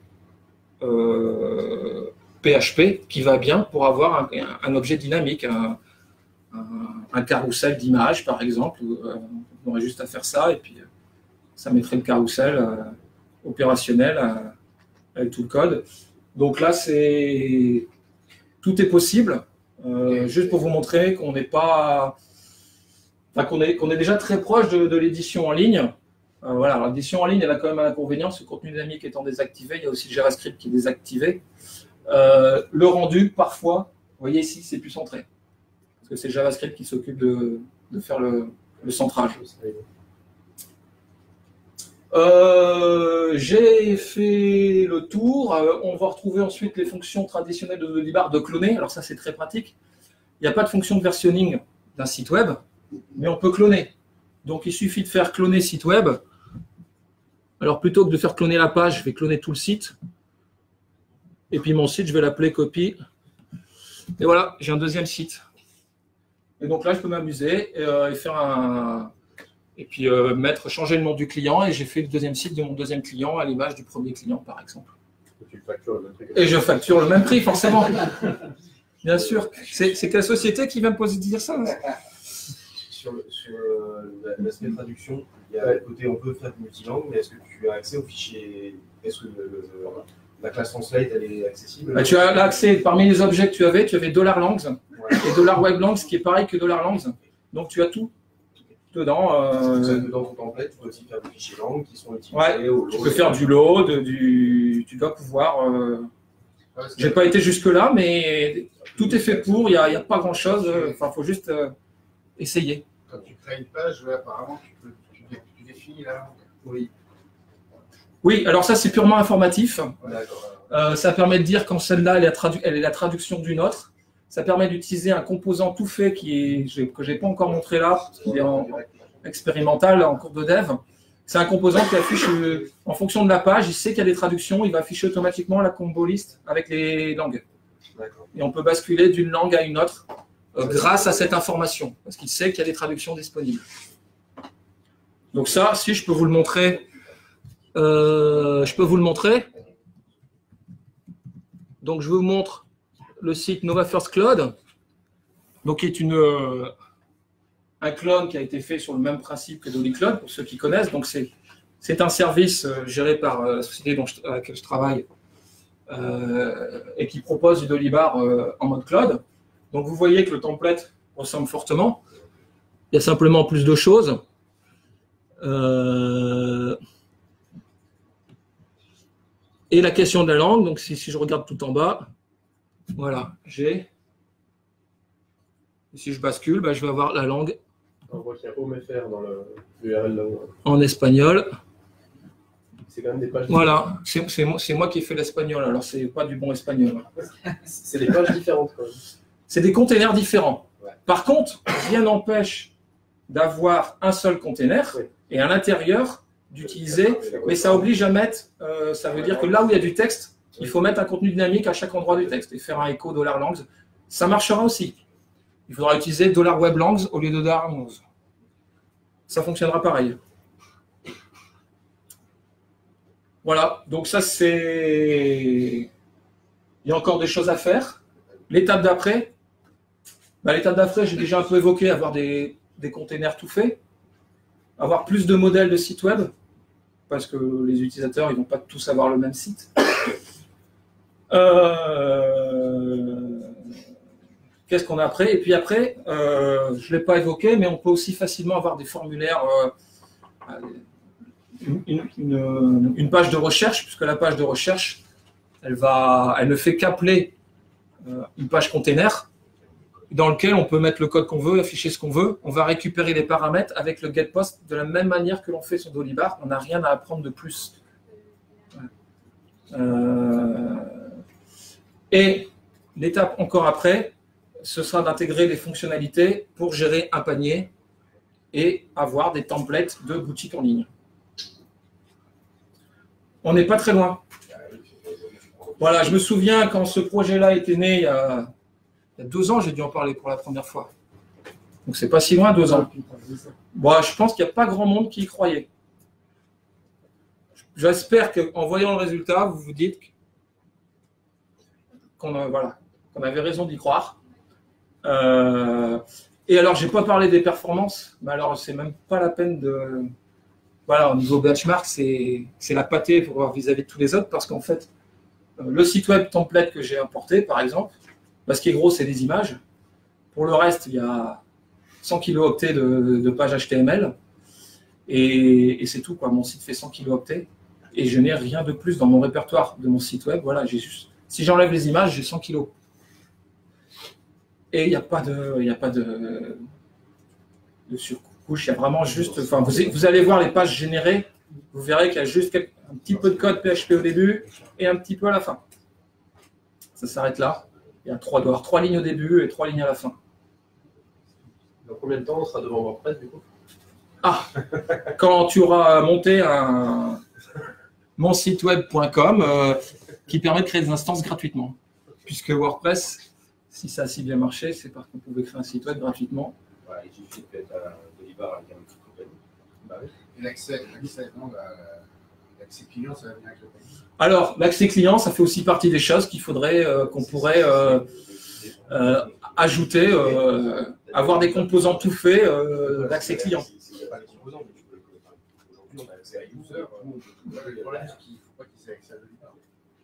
euh, P H P qui va bien pour avoir un, un objet dynamique, un, un, un carrousel d'images, par exemple. On aurait juste à faire ça, et puis ça mettrait le carrousel euh, opérationnel euh, avec tout le code. Donc là, c'est... Tout est possible, euh, juste pour vous montrer qu'on n'est pas, enfin, qu'on est, qu'on est déjà très proche de, de l'édition en ligne. Euh, voilà, l'édition en ligne, elle a quand même un inconvénient, ce contenu dynamique étant désactivé, il y a aussi le JavaScript qui est désactivé. Euh, le rendu, parfois, vous voyez ici, c'est plus centré, parce que c'est JavaScript qui s'occupe de, de faire le, le centrage. Euh, j'ai fait le tour. Euh, on va retrouver ensuite les fonctions traditionnelles de Dolibar de cloner. Alors ça, c'est très pratique. Il n'y a pas de fonction de versionning d'un site web, mais on peut cloner. Donc, il suffit de faire cloner site web. Alors, plutôt que de faire cloner la page, je vais cloner tout le site. Et puis, mon site, je vais l'appeler copy. Et voilà, j'ai un deuxième site. Et donc là, je peux m'amuser et, euh, et faire un... Et puis euh, mettre, changer le nom du client, et j'ai fait le deuxième site de mon deuxième client à l'image du premier client, par exemple. Et, tu factures le même prix. Et je facture le même prix, forcément. Bien sûr. C'est quelle société qui va me poser dire ça? Sur, le, sur l'aspect traduction, il y a un côté, on peut faire du multilangue, mais est-ce que tu as accès au fichier? Est-ce que le, le, la classe translate, elle est accessible? Bah, tu as l'accès, parmi les objets que tu avais, tu avais $langs ouais. et $weblangs, qui est pareil que $langs. Donc tu as tout dedans. Euh... Dans ton template, tu peux aussi faire des fichiers langues qui sont utilisés. Ouais, au tu peux faire du load, du... tu dois pouvoir. Euh... Ouais, j'ai pas été jusque-là, mais tout est fait pour, il n'y a, a pas grand-chose. Enfin, il faut juste euh, essayer. Quand tu crées une page, ouais, apparemment, tu, peux, tu, tu définis la langue. Oui. Oui, alors ça, c'est purement informatif. Ouais, euh, ça permet de dire quand celle-là, elle, elle est la traduction d'une autre. Ça permet d'utiliser un composant tout fait qui est, que je n'ai pas encore montré là, parce qu'il est en expérimental, en cours de dev. C'est un composant qui affiche, euh, en fonction de la page, il sait qu'il y a des traductions, il va afficher automatiquement la combo list avec les langues. Et on peut basculer d'une langue à une autre euh, grâce à cette information, parce qu'il sait qu'il y a des traductions disponibles. Donc ça, si je peux vous le montrer, euh, je peux vous le montrer. Donc je vous montre le site Nova First Cloud, donc qui est une, euh, un clone qui a été fait sur le même principe que Dolly Cloud, pour ceux qui connaissent. Donc c'est un service euh, géré par euh, la société dont je, à laquelle je travaille euh, et qui propose du Dolibar euh, en mode cloud. Donc vous voyez que le template ressemble fortement. Il y a simplement plus de choses. Euh, et la question de la langue, donc si, si je regarde tout en bas, voilà, j'ai Et si je bascule, bah, je vais avoir la langue On voit qu'il y a home F R dans l'U R L là-haut. en espagnol. C'est quand même des pages. Voilà, c'est c'est moi, c'est moi qui ai fait l'espagnol, alors c'est pas du bon espagnol. C'est des pages différentes quand même. C'est des containers différents. Ouais. Par contre, rien n'empêche d'avoir un seul container Oui. et à l'intérieur d'utiliser, mais ça oblige à mettre, euh, ça veut dire que là où il y a du texte, il faut mettre un contenu dynamique à chaque endroit du texte et faire un écho $langs. Ça marchera aussi. Il faudra utiliser $weblangs au lieu de $langs. Ça fonctionnera pareil. Voilà, donc ça c'est... Il y a encore des choses à faire. L'étape d'après, bah, l'étape d'après, j'ai déjà un peu évoqué avoir des, des containers tout faits, avoir plus de modèles de sites web, parce que les utilisateurs ils vont pas tous avoir le même site. Euh... Qu'est-ce qu'on a après? Et puis après, euh, je ne l'ai pas évoqué, mais on peut aussi facilement avoir des formulaires, euh, une, une, une page de recherche, puisque la page de recherche, elle, va, elle ne fait qu'appeler euh, une page container, dans lequel on peut mettre le code qu'on veut, afficher ce qu'on veut. On va récupérer les paramètres avec le getPost de la même manière que l'on fait sur Dolibar. On n'a rien à apprendre de plus. Euh, et l'étape encore après, ce sera d'intégrer les fonctionnalités pour gérer un panier et avoir des templates de boutique en ligne. On n'est pas très loin. Voilà, je me souviens quand ce projet-là était né il y a, il y a deux ans, j'ai dû en parler pour la première fois. Donc c'est pas si loin, deux ans. Bon, je pense qu'il n'y a pas grand monde qui y croyait. J'espère qu'en voyant le résultat, vous vous dites qu'on a, voilà, qu'on avait raison d'y croire. Euh, et alors, je n'ai pas parlé des performances, mais alors, c'est même pas la peine de. Voilà, au niveau benchmark, c'est la pâtée pour voir vis-à-vis de tous les autres, parce qu'en fait, le site web template que j'ai importé, par exemple, bah, ce qui est gros, c'est des images. Pour le reste, il y a cent kilooctets de, de pages H T M L, et, et c'est tout, quoi. Mon site fait cent kilooctets, et je n'ai rien de plus dans mon répertoire de mon site web. Voilà, j'ai juste. Si j'enlève les images, j'ai cent kilos. Et il n'y a pas de, il n'y a pas de, de surcouche, il y a vraiment juste, enfin, vous, vous allez voir les pages générées, vous verrez qu'il y a juste un petit peu de code P H P au début et un petit peu à la fin. Ça s'arrête là. Il y a trois, doit y avoir trois lignes au début et trois lignes à la fin. Dans combien de temps on sera devant WordPress du coup? Ah, quand tu auras monté un mon site web point com euh, qui permet de créer des instances gratuitement. Puisque WordPress, si ça a si bien marché, c'est parce qu'on pouvait créer un site web gratuitement. Voilà, il suffit de mettre un Dolibar avec un petit compagnie. Bah oui. Et l'accès, l'accès, non, l'accès client, ça va venir avec le panier. Alors, l'accès client, ça fait aussi partie des choses qu'il faudrait, euh, qu'on pourrait euh, euh, ajouter, euh, avoir des composants tout faits euh, d'accès client. Il n'y a pas de composants, mais tu peux le connaître. Aujourd'hui, on a accès à user. Le problème, c'est qu'il ne faut pas qu'ils aient accès à Dolibar.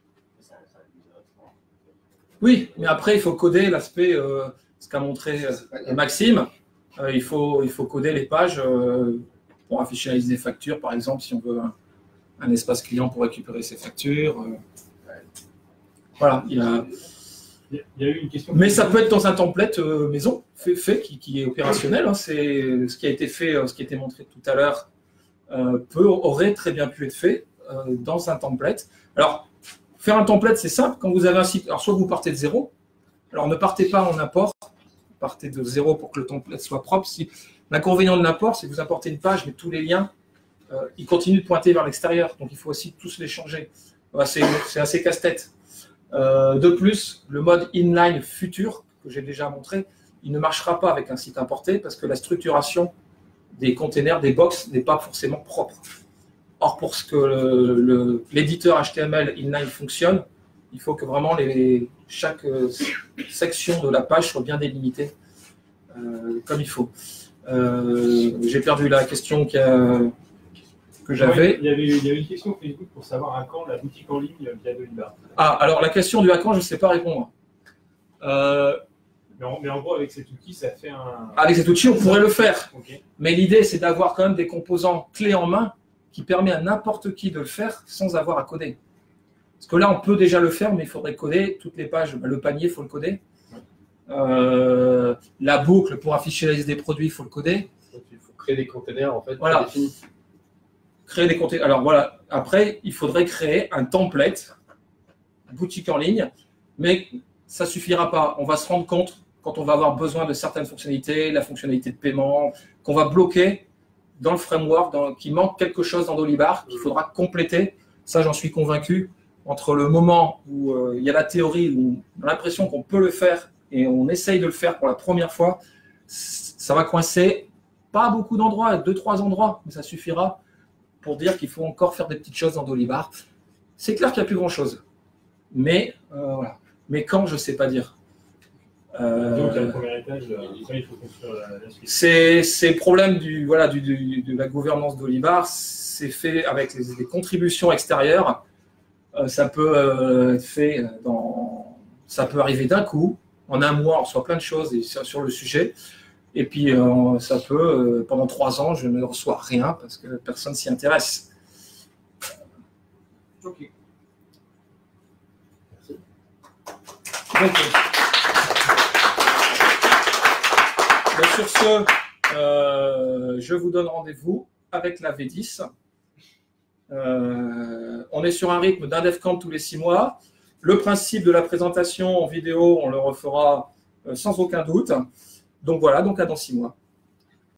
Oui, mais après, il faut coder l'aspect, euh, ce qu'a montré euh, Maxime. Euh, il, faut, il faut coder les pages euh, pour afficher la liste des factures, par exemple, si on veut un, un espace client pour récupérer ses factures. Euh. Voilà, il y a... Il y a eu une question. Mais ça peut être dans un template euh, maison, fait, fait qui, qui est opérationnel. Hein, c'est ce qui a été fait, euh, ce qui a été montré tout à l'heure, euh, peut aurait très bien pu être fait euh, dans un template. Alors, faire un template, c'est simple. Quand vous avez un site, alors soit vous partez de zéro. Alors ne partez pas en import, partez de zéro pour que le template soit propre. Si, l'inconvénient de l'import, c'est que vous importez une page, mais tous les liens, euh, ils continuent de pointer vers l'extérieur. Donc il faut aussi tous les changer. Voilà, c'est assez casse-tête. Euh, de plus, le mode inline futur, que j'ai déjà montré, il ne marchera pas avec un site importé parce que la structuration des containers, des box, n'est pas forcément propre. Or, pour ce que l'éditeur H T M L inline fonctionne, il faut que vraiment les, chaque euh, section de la page soit bien délimitée euh, comme il faut. Euh, j'ai perdu la question qu que j'avais. Ouais, il, y avait, il y avait une question Facebook pour savoir à quand la boutique en ligne via Dolibar. Ah, alors la question du à quand, je ne sais pas répondre. Euh, mais, en, mais en gros, avec cet outil, ça fait un... Avec cet outil, on pourrait le faire. Okay. Mais l'idée, c'est d'avoir quand même des composants clés en main qui permet à n'importe qui de le faire sans avoir à coder. Parce que là, on peut déjà le faire, mais il faudrait coder toutes les pages. Le panier, il faut le coder. Euh, La boucle pour afficher la liste des produits, il faut le coder. Donc, il faut créer des containers en fait. Voilà. Définis. Créer des containers. Alors voilà, après, il faudrait créer un template, boutique en ligne, mais ça ne suffira pas. On va se rendre compte, quand on va avoir besoin de certaines fonctionnalités, la fonctionnalité de paiement, qu'on va bloquer dans le framework, dans, qu'il manque quelque chose dans Dolibar, qu'il faudra compléter. Ça, j'en suis convaincu. Entre le moment où euh, il y a la théorie, où on a l'impression qu'on peut le faire et on essaye de le faire pour la première fois, ça va coincer pas beaucoup d'endroits, deux, trois endroits, mais ça suffira pour dire qu'il faut encore faire des petites choses dans Dolibar. C'est clair qu'il n'y a plus grand-chose. Mais, euh, voilà. Mais quand, je ne sais pas dire. Euh, Donc, il y a le premier étage, après, il faut construire la, la suite. C'est le problème du, voilà, du, du, de la gouvernance d'Olibar. C'est fait avec les, les contributions extérieures. Euh, ça peut euh, être fait dans, ça peut arriver d'un coup. En un mois, on reçoit plein de choses sur, sur le sujet. Et puis, euh, ça peut, euh, pendant trois ans, je ne reçois rien parce que personne s'y intéresse. Ok. Merci. Donc, ben, sur ce, euh, je vous donne rendez-vous avec la V dix. Euh, on est sur un rythme d'un DevCamp tous les six mois. Le principe de la présentation en vidéo, on le refera euh, sans aucun doute. Donc voilà, donc à dans six mois.